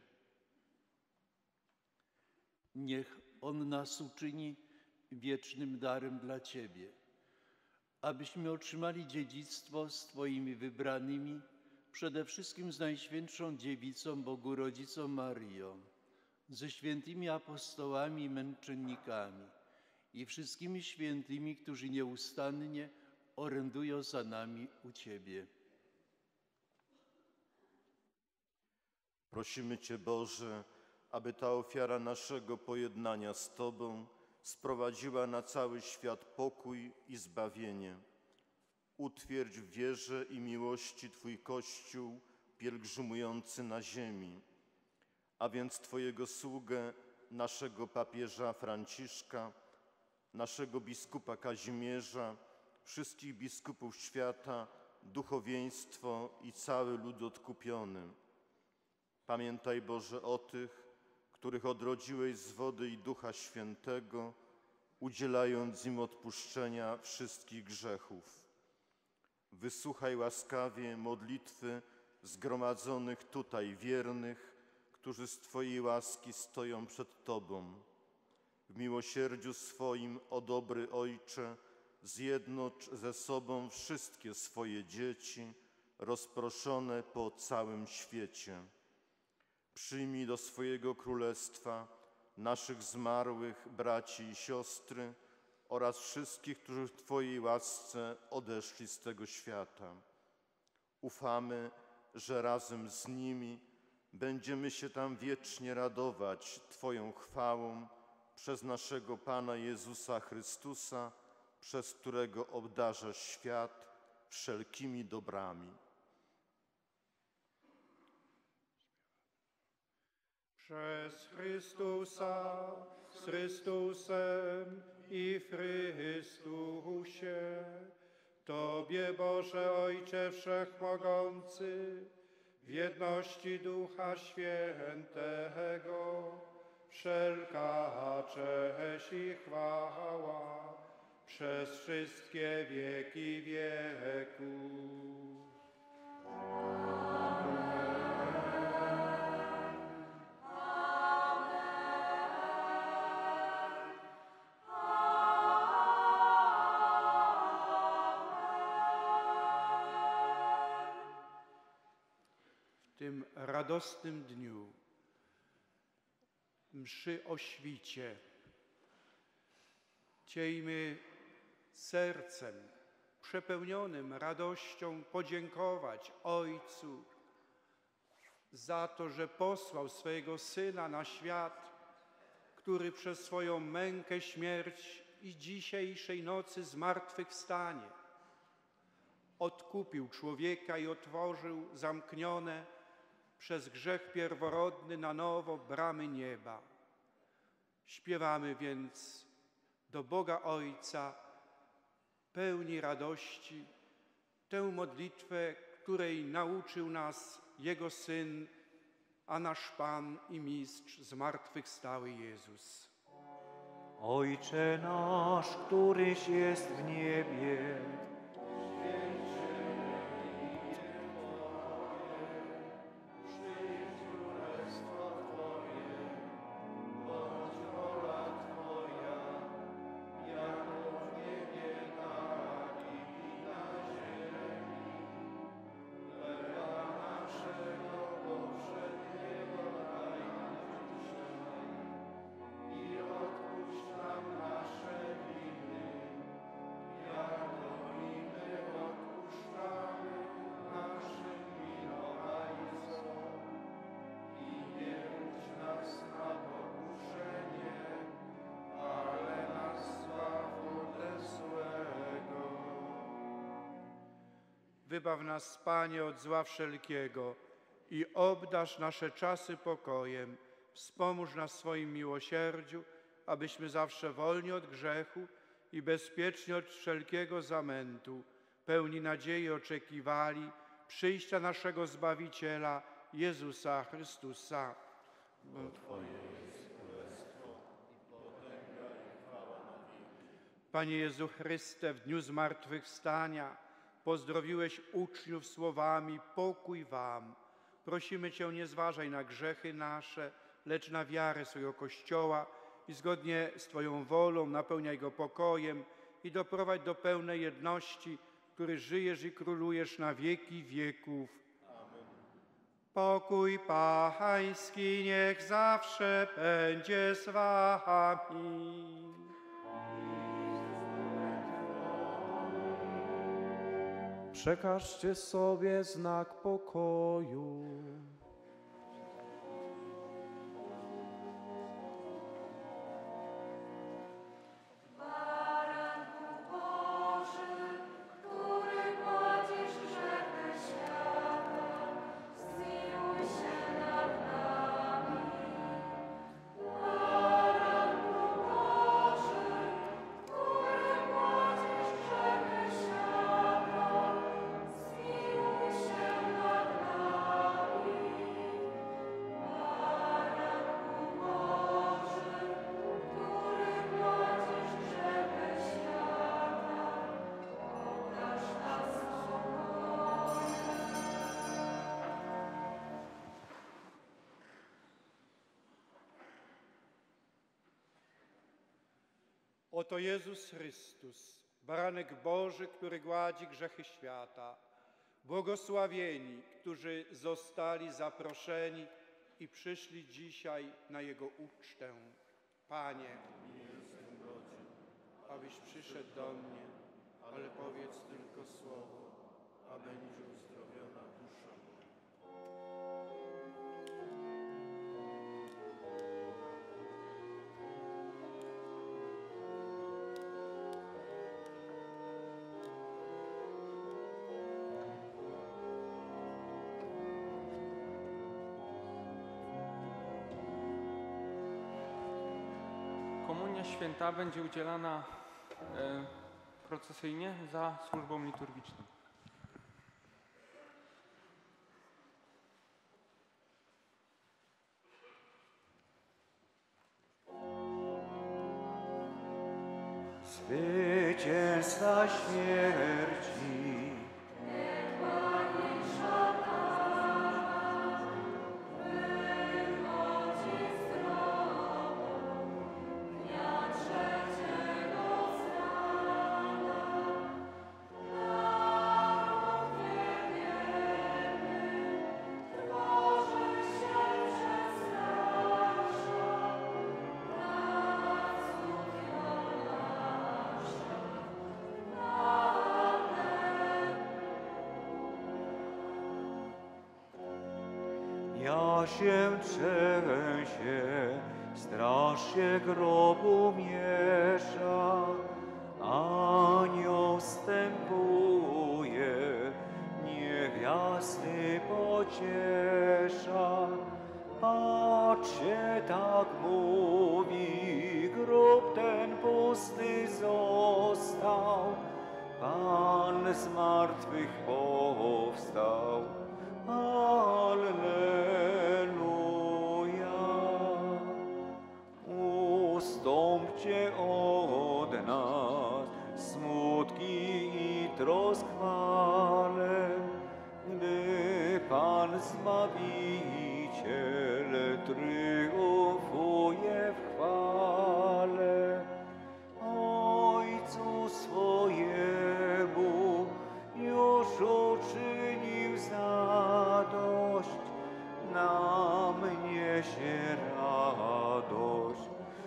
Niech On nas uczyni wiecznym darem dla Ciebie, abyśmy otrzymali dziedzictwo z Twoimi wybranymi, przede wszystkim z Najświętszą Dziewicą Bogu Rodzicą Maryją, ze świętymi apostołami i męczennikami i wszystkimi świętymi, którzy nieustannie orędują za nami u Ciebie. Prosimy Cię, Boże, aby ta ofiara naszego pojednania z Tobą sprowadziła na cały świat pokój i zbawienie. Utwierdź w wierze i miłości Twój Kościół pielgrzymujący na ziemi, a więc Twojego sługę, naszego papieża Franciszka, naszego biskupa Kazimierza, wszystkich biskupów świata, duchowieństwo i cały lud odkupiony. Pamiętaj, Boże, o tych, których odrodziłeś z wody i Ducha Świętego, udzielając im odpuszczenia wszystkich grzechów. Wysłuchaj łaskawie modlitwy zgromadzonych tutaj wiernych, którzy z Twojej łaski stoją przed Tobą. W miłosierdziu swoim, o dobry Ojcze, zjednocz ze sobą wszystkie swoje dzieci rozproszone po całym świecie. Przyjmij do swojego królestwa naszych zmarłych braci i siostry oraz wszystkich, którzy w Twojej łasce odeszli z tego świata. Ufamy, że razem z nimi będziemy się tam wiecznie radować Twoją chwałą przez naszego Pana Jezusa Chrystusa, przez którego obdarzasz świat wszelkimi dobrami. Przez Chrystusa, z Chrystusem i w Chrystusie, Tobie, Boże Ojcze Wszechmogący, w jedności Ducha Świętego, wszelka cześć i chwała przez wszystkie wieki wieków. W tym radosnym dniu mszy o świcie chciejmy sercem przepełnionym radością podziękować Ojcu za to, że posłał swojego Syna na świat, który przez swoją mękę, śmierć i dzisiejszej nocy zmartwychwstanie odkupił człowieka i otworzył zamknione przez grzech pierworodny na nowo bramy nieba. Śpiewamy więc do Boga Ojca pełni radości tę modlitwę, której nauczył nas Jego Syn, a nasz Pan i Mistrz zmartwychwstały Jezus. Ojcze nasz, któryś jest w niebie, Wybaw nas, Panie, od zła wszelkiego i obdarz nasze czasy pokojem. Wspomóż nas w swoim miłosierdziu, abyśmy zawsze wolni od grzechu i bezpieczni od wszelkiego zamętu, pełni nadziei oczekiwali przyjścia naszego Zbawiciela, Jezusa Chrystusa. Bo Twoje jest królestwo i potęga i chwała na wieki. Panie Jezu Chryste, w dniu zmartwychwstania pozdrowiłeś uczniów słowami: pokój wam. Prosimy Cię, nie zważaj na grzechy nasze, lecz na wiarę swojego Kościoła i zgodnie z Twoją wolą napełniaj go pokojem i doprowadź do pełnej jedności, który żyjesz i królujesz na wieki wieków. Amen. Pokój Pański niech zawsze będzie z wami. Przekażcie sobie znak pokoju. Oto Jezus Chrystus, Baranek Boży, który gładzi grzechy świata. Błogosławieni, którzy zostali zaproszeni i przyszli dzisiaj na Jego ucztę. Panie, nie jestem godzien, abyś przyszedł do mnie, ale powiedz tylko słowo, a będzie uzdrowiona dusza moja. Komunia święta będzie udzielana procesyjnie za służbą liturgiczną. Zwycięzca śmierci, ja się trzęsie, straż się grobu miesza, anioł wstępuje, niewiasty pociesza. Patrzcie, tak mówi, grób ten pusty został, Pan z martwych powstał. Alleluja. Ustąpcie od nas smutki i trosk chwale, gdy Pan Zbawiciel triumfuje w chwale. Ojcu swojemu już uczynił zadość, nam niesie radość.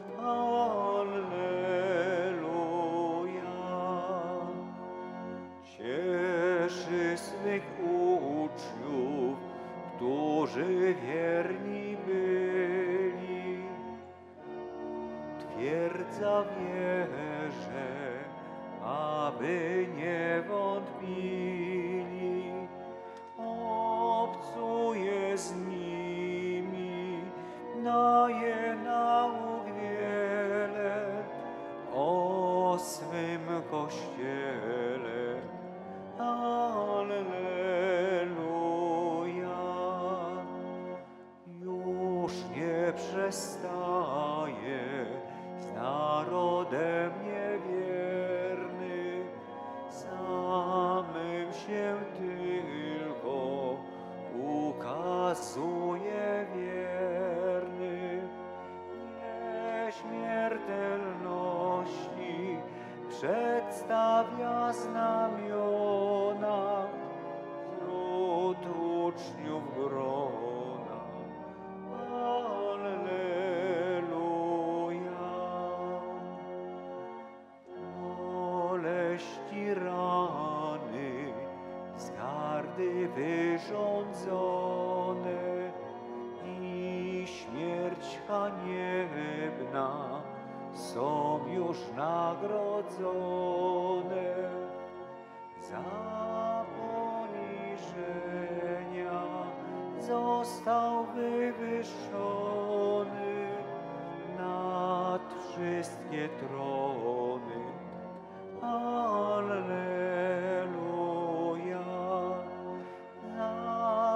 Alleluja. Cieszy swych uczniów, którzy wierni byli. Twierdza wierze, aby nie wątpili. Obcuje przedstawia znamiona wśród uczniów grona. Alleluja. Boleści rany z gardy wyrządzone i śmierć haniebna są już nagrodzone. Za poniżenia został wywyższony nad wszystkie trony. Alleluja. Za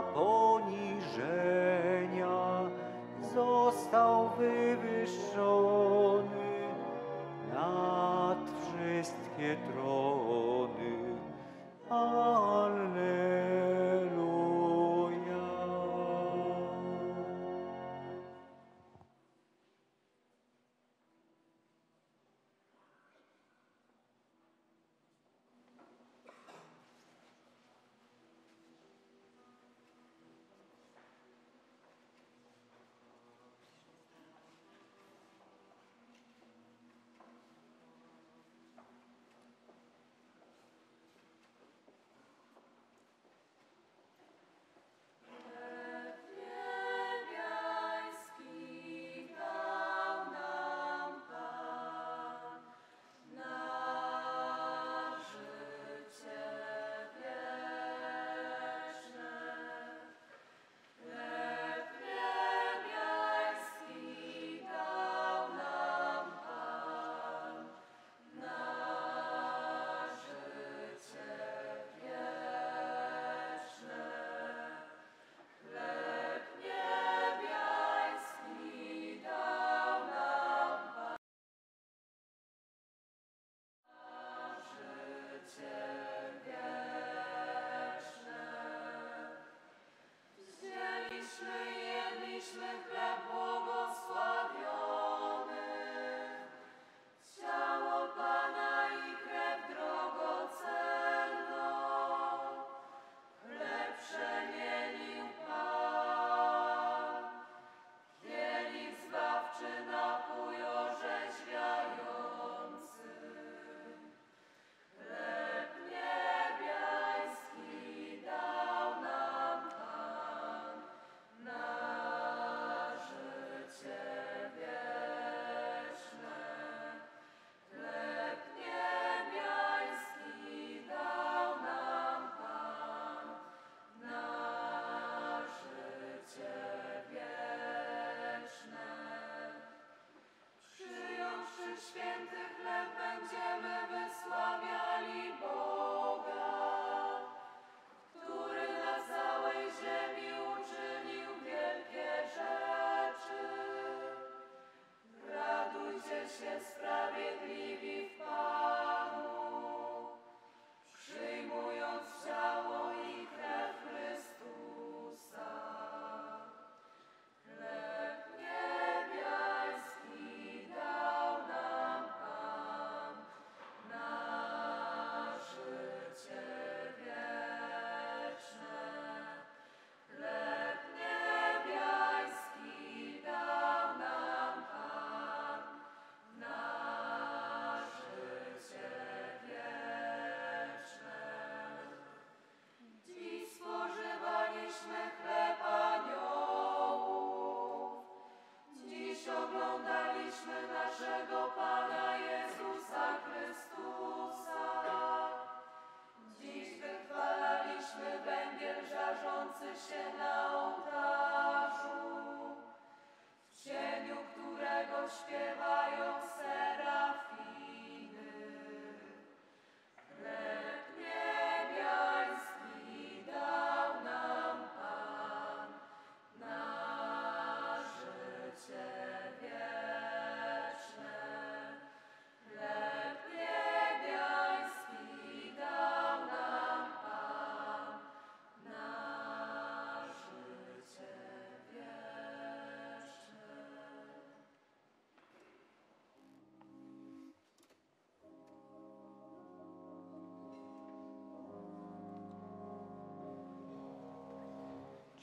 poniżenia został wywyższony nad wszystkie trony. Alleluja.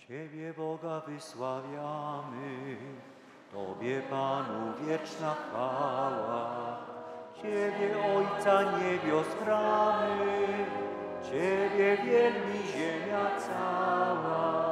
Ciebie, Boga, wysławiamy, Tobie, Panu, wieczna chwała. Ciebie, Ojca niebios bramy, Ciebie wielbi ziemia cała.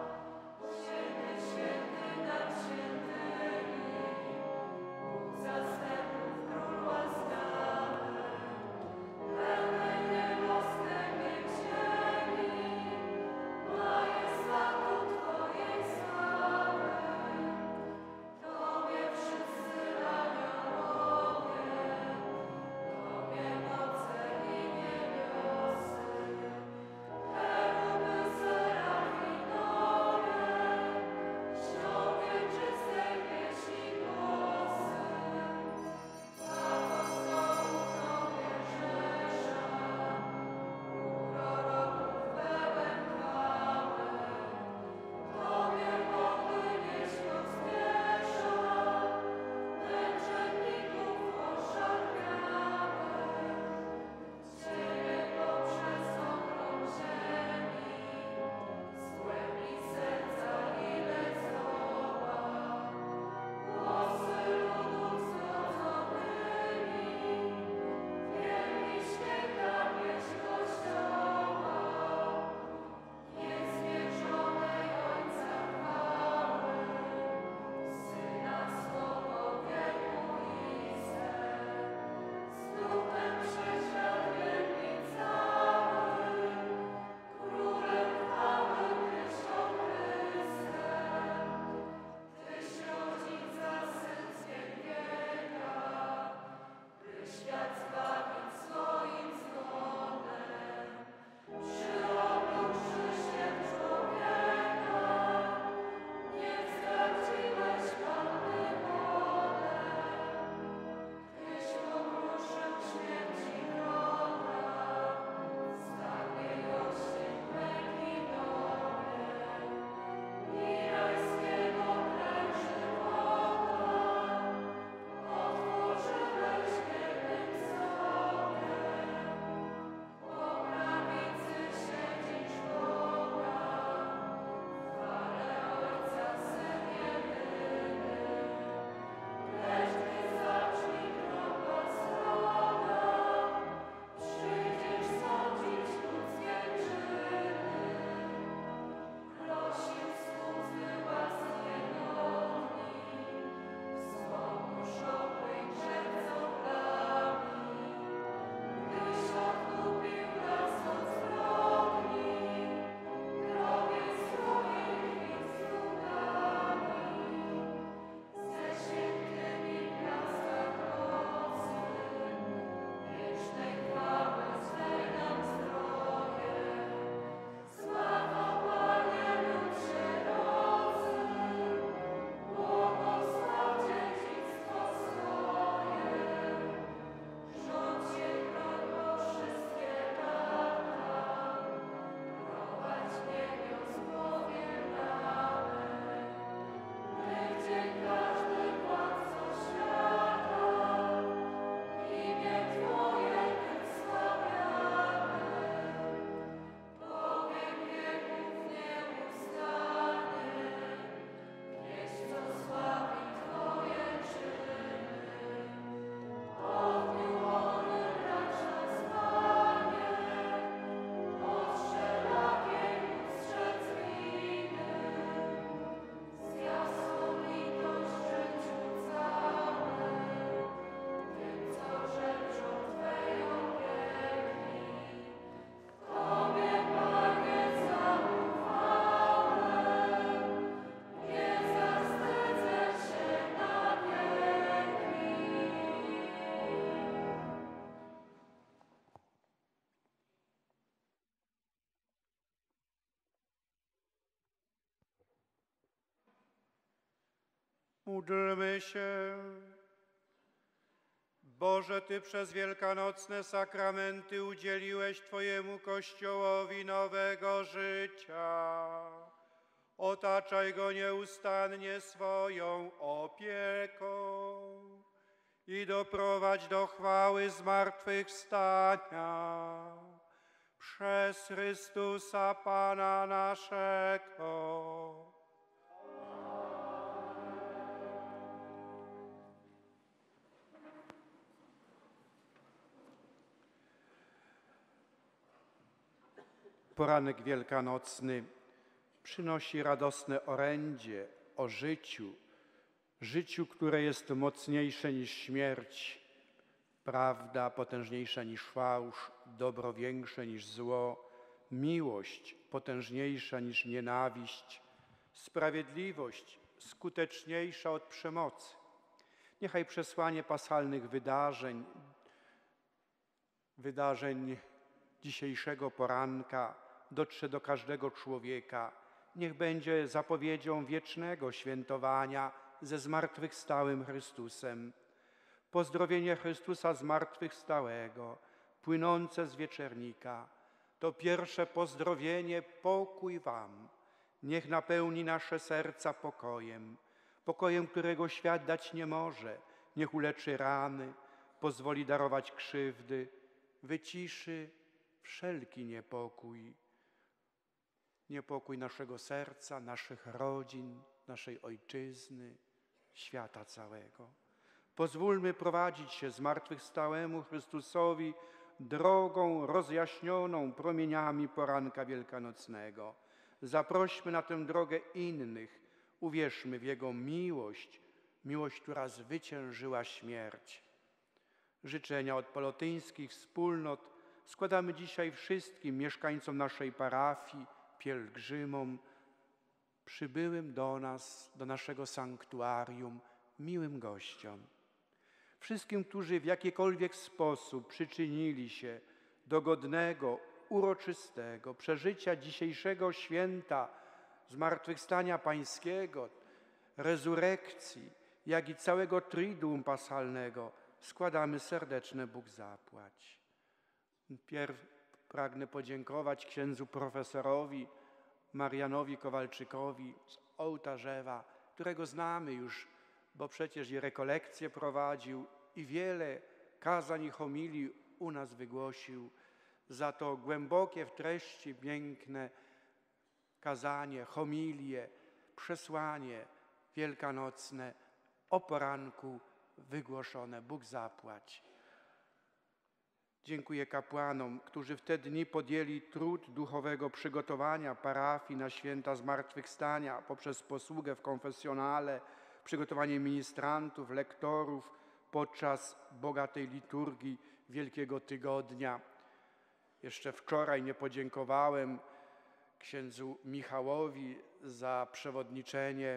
Módlmy się. Boże, Ty przez wielkanocne sakramenty udzieliłeś Twojemu Kościołowi nowego życia. Otaczaj go nieustannie swoją opieką i doprowadź do chwały zmartwychwstania. Przez Chrystusa Pana naszego. Poranek wielkanocny przynosi radosne orędzie o życiu, które jest mocniejsze niż śmierć, prawda potężniejsza niż fałsz, dobro większe niż zło, miłość potężniejsza niż nienawiść, sprawiedliwość skuteczniejsza od przemocy. Niechaj przesłanie paschalnych wydarzeń dzisiejszego poranka dotrze do każdego człowieka. Niech będzie zapowiedzią wiecznego świętowania ze zmartwychwstałym Chrystusem. Pozdrowienie Chrystusa zmartwychwstałego, płynące z wieczernika, to pierwsze pozdrowienie: pokój wam. Niech napełni nasze serca pokojem, którego świat dać nie może. Niech uleczy rany, pozwoli darować krzywdy, wyciszy wszelki niepokój naszego serca, naszych rodzin, naszej ojczyzny, świata całego. Pozwólmy prowadzić się zmartwychwstałemu Chrystusowi drogą rozjaśnioną promieniami poranka wielkanocnego. Zaprośmy na tę drogę innych, uwierzmy w Jego miłość, która zwyciężyła śmierć. Życzenia od polotyńskich wspólnot składamy dzisiaj wszystkim mieszkańcom naszej parafii, pielgrzymom, przybyłym do nas, do naszego sanktuarium, miłym gościom. Wszystkim, którzy w jakikolwiek sposób przyczynili się do godnego, uroczystego przeżycia dzisiejszego święta Zmartwychwstania Pańskiego, rezurekcji, jak i całego Triduum Paschalnego, składamy serdeczne Bóg zapłać. Pierw pragnę podziękować księdzu profesorowi Marianowi Kowalczykowi z Ołtarzewa, którego znamy już, bo przecież i rekolekcje prowadził i wiele kazań i homilii u nas wygłosił. Za to głębokie w treści, piękne kazanie, homilię, przesłanie wielkanocne o poranku wygłoszone. Bóg zapłać. Dziękuję kapłanom, którzy w te dni podjęli trud duchowego przygotowania parafii na święta Zmartwychwstania poprzez posługę w konfesjonale, przygotowanie ministrantów, lektorów podczas bogatej liturgii Wielkiego Tygodnia. Jeszcze wczoraj nie podziękowałem księdzu Michałowi za przewodniczenie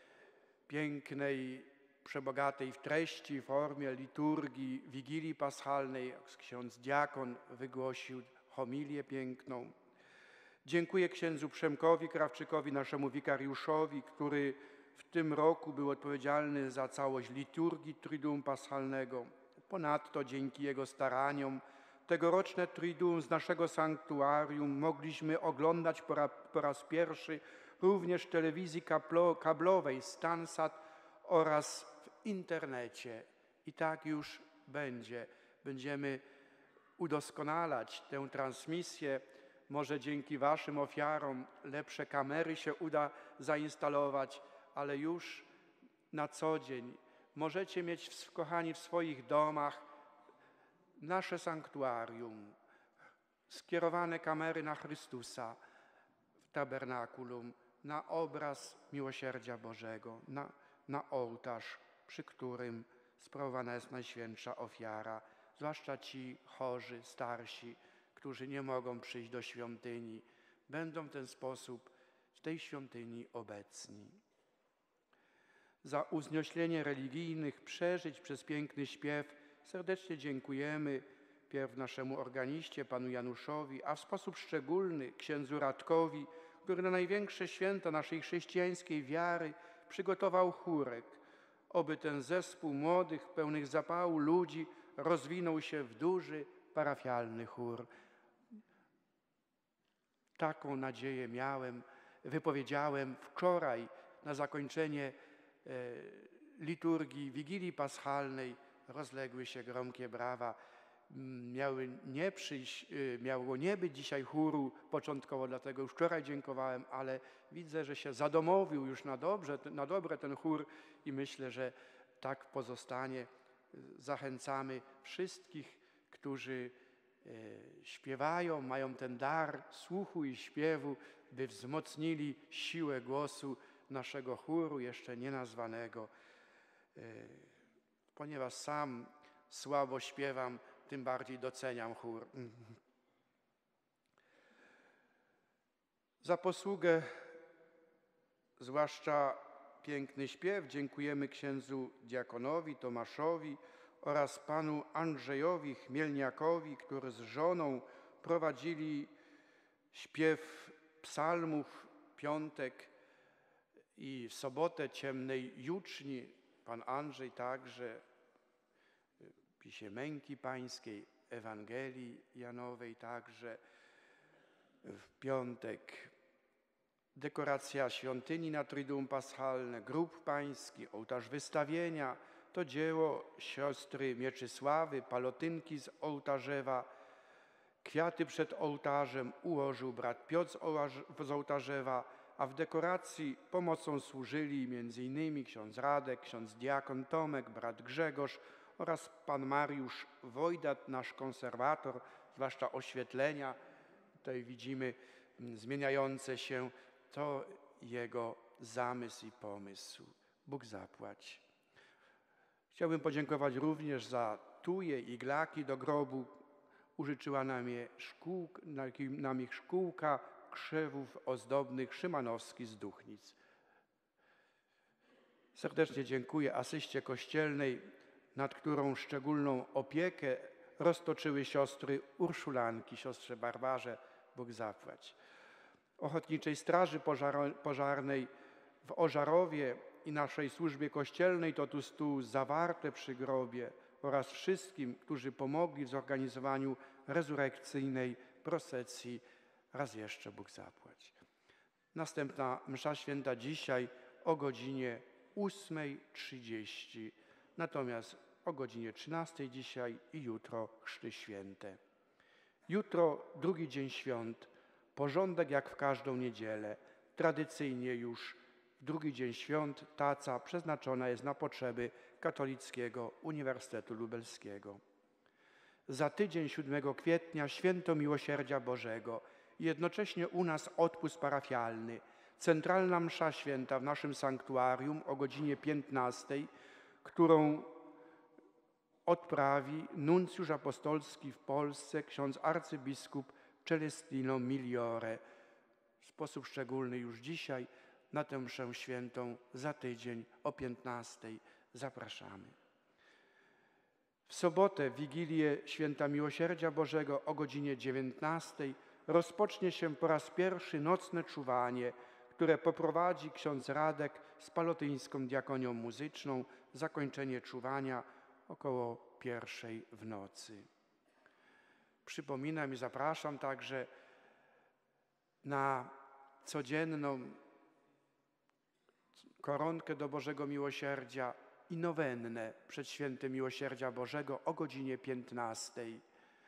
pięknej, przebogatej w treści i formie liturgii Wigilii Paschalnej. Ksiądz diakon wygłosił homilię piękną. Dziękuję księdzu Przemkowi Krawczykowi, naszemu wikariuszowi, który w tym roku był odpowiedzialny za całość liturgii Triduum Paschalnego. Ponadto dzięki jego staraniom tegoroczne Triduum z naszego sanktuarium mogliśmy oglądać po raz pierwszy również w telewizji kablowej Stansat oraz w internecie. I tak już będzie. Będziemy udoskonalać tę transmisję. Może dzięki waszym ofiarom lepsze kamery się uda zainstalować, ale już na co dzień możecie mieć, kochani, w swoich domach nasze sanktuarium, skierowane kamery na Chrystusa w tabernakulum, na obraz miłosierdzia Bożego, na ołtarz, przy którym sprawowana jest Najświętsza Ofiara, zwłaszcza ci chorzy, starsi, którzy nie mogą przyjść do świątyni, będą w ten sposób w tej świątyni obecni. Za uznioślenie religijnych przeżyć przez piękny śpiew serdecznie dziękujemy pierw naszemu organiście, panu Januszowi, a w sposób szczególny księdzu Radkowi, który na największe święta naszej chrześcijańskiej wiary przygotował chórek. Oby ten zespół młodych, pełnych zapału ludzi rozwinął się w duży parafialny chór. Taką nadzieję miałem, wypowiedziałem wczoraj na zakończenie liturgii Wigilii Paschalnej. Rozległy się gromkie brawa. miało nie być dzisiaj chóru początkowo, dlatego już wczoraj dziękowałem, ale widzę, że się zadomowił już na dobre ten chór i myślę, że tak pozostanie. Zachęcamy wszystkich, którzy śpiewają, mają ten dar słuchu i śpiewu, by wzmocnili siłę głosu naszego chóru, jeszcze nienazwanego. Ponieważ sam słabo śpiewam, tym bardziej doceniam chór. Za posługę, zwłaszcza piękny śpiew, dziękujemy księdzu diakonowi Tomaszowi oraz panu Andrzejowi Chmielniakowi, którzy z żoną prowadzili śpiew psalmów piątek i sobotę ciemnej juczni. Pan Andrzej także pisie męki pańskiej, Ewangelii Janowej także w piątek. Dekoracja świątyni na Triduum Paschalne, grób pański, ołtarz wystawienia, to dzieło siostry Mieczysławy, palotynki z ołtarzewa, kwiaty przed ołtarzem ułożył brat Piotr z ołtarzewa, a w dekoracji pomocą służyli m.in. ksiądz Radek, ksiądz diakon Tomek, brat Grzegorz oraz pan Mariusz Wojdat, nasz konserwator, zwłaszcza oświetlenia. Tutaj widzimy zmieniające się, to jego zamysł i pomysł. Bóg zapłać. Chciałbym podziękować również za tuje i glaki do grobu. Użyczyła nam ich szkółka krzewów ozdobnych Szymanowski z Duchnic. Serdecznie dziękuję asyście kościelnej, nad którą szczególną opiekę roztoczyły siostry Urszulanki, siostrze Barbarze, Bóg zapłać. Ochotniczej Straży Pożarnej w Ożarowie i naszej służbie kościelnej to tu zawarte przy grobie oraz wszystkim, którzy pomogli w zorganizowaniu rezurekcyjnej procesji. Raz jeszcze Bóg zapłać. Następna msza święta dzisiaj o godzinie 8:30, natomiast o godzinie 13 dzisiaj i jutro chrzty święte. Jutro drugi dzień świąt, porządek jak w każdą niedzielę. Tradycyjnie już w drugi dzień świąt taca przeznaczona jest na potrzeby Katolickiego Uniwersytetu Lubelskiego. Za tydzień 7 kwietnia święto Miłosierdzia Bożego i jednocześnie u nas odpust parafialny. Centralna msza święta w naszym sanktuarium o godzinie 15, którą odprawi nuncjusz apostolski w Polsce ksiądz arcybiskup Celestino Migliore. W sposób szczególny już dzisiaj na tę mszę świętą za tydzień o 15 zapraszamy. W sobotę, Wigilię Święta Miłosierdzia Bożego o godzinie 19 rozpocznie się po raz pierwszy nocne czuwanie, które poprowadzi ksiądz Radek z palotyńską diakonią muzyczną. Zakończenie czuwania około 1:00 w nocy. Przypominam i zapraszam także na codzienną koronkę do Bożego Miłosierdzia i nowennę przed Świętem Miłosierdzia Bożego o godzinie 15.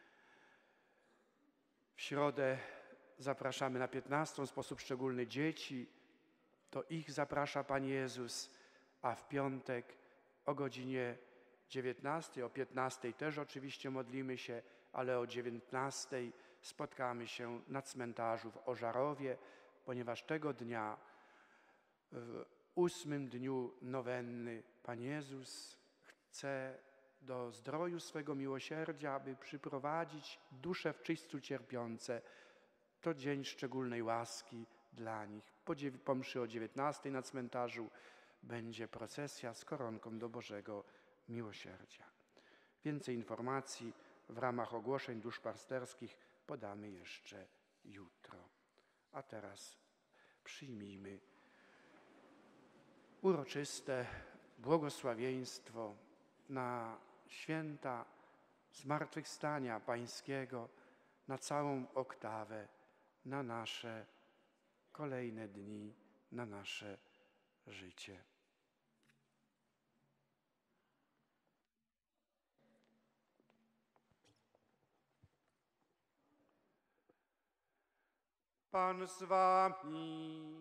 W środę zapraszamy na 15 w sposób szczególny dzieci, to ich zaprasza Pan Jezus, a w piątek o godzinie 19, o 15 też oczywiście modlimy się, ale o 19 spotkamy się na cmentarzu w Ożarowie, ponieważ tego dnia, w 8. dniu nowenny, Pan Jezus chce do zdroju swego miłosierdzia, aby przyprowadzić dusze w czyśćcu cierpiące. To dzień szczególnej łaski dla nich. Po mszy o 19 na cmentarzu będzie procesja z koronką do Bożego Miłosierdzia. Więcej informacji w ramach ogłoszeń duszpasterskich podamy jeszcze jutro. A teraz przyjmijmy uroczyste błogosławieństwo na święta Zmartwychwstania Pańskiego, na całą oktawę, na nasze kolejne dni, na nasze życie. Pan z wami.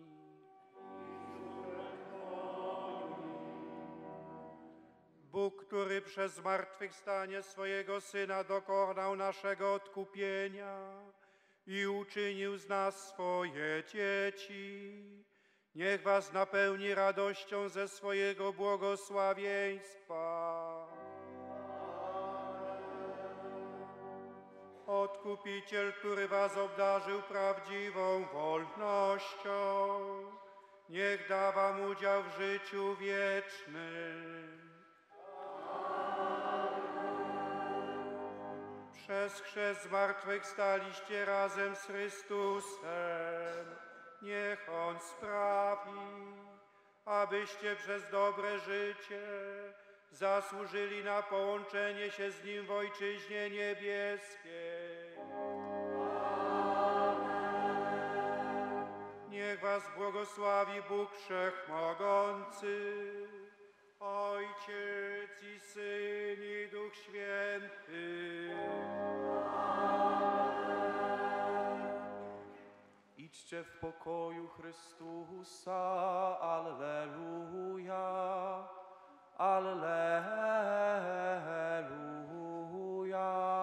Bóg, który przez zmartwychwstanie swojego Syna dokonał naszego odkupienia i uczynił z nas swoje dzieci, niech was napełni radością ze swojego błogosławieństwa. Odkupiciel, który was obdarzył prawdziwą wolnością, niech da wam udział w życiu wiecznym. Przez chrzest zmartwychwstaliście razem z Chrystusem. Niech On sprawi, abyście przez dobre życie zasłużyli na połączenie się z Nim w Ojczyźnie Niebieskiej. Niech was błogosławi Bóg Wszechmogący, Ojciec i Syn i Duch Święty. Idźcie w pokoju Chrystusa. Alleluja. Alleluja.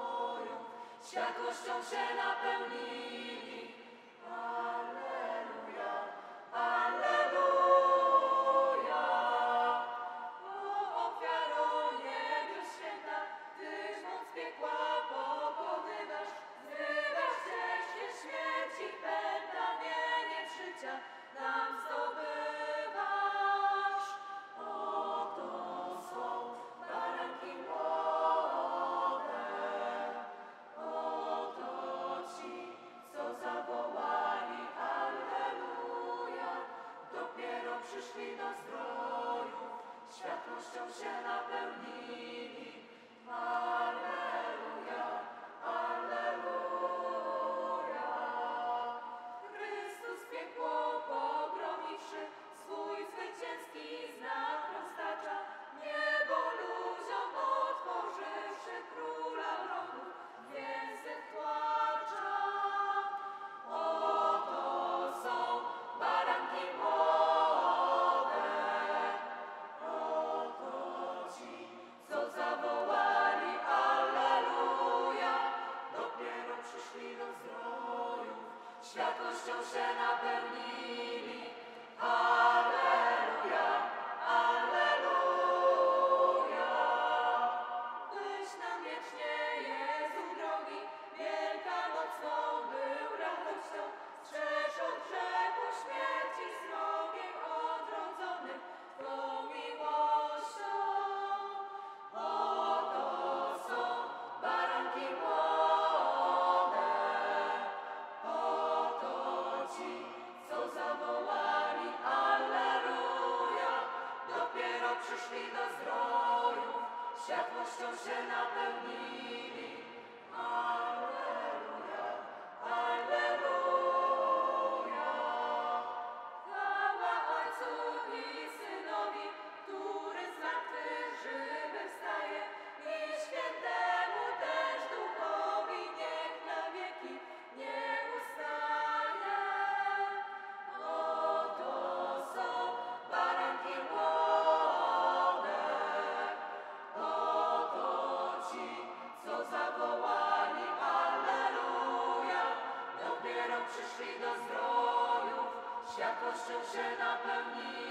Światłością się napełnili. Alleluja. światłością się napełni.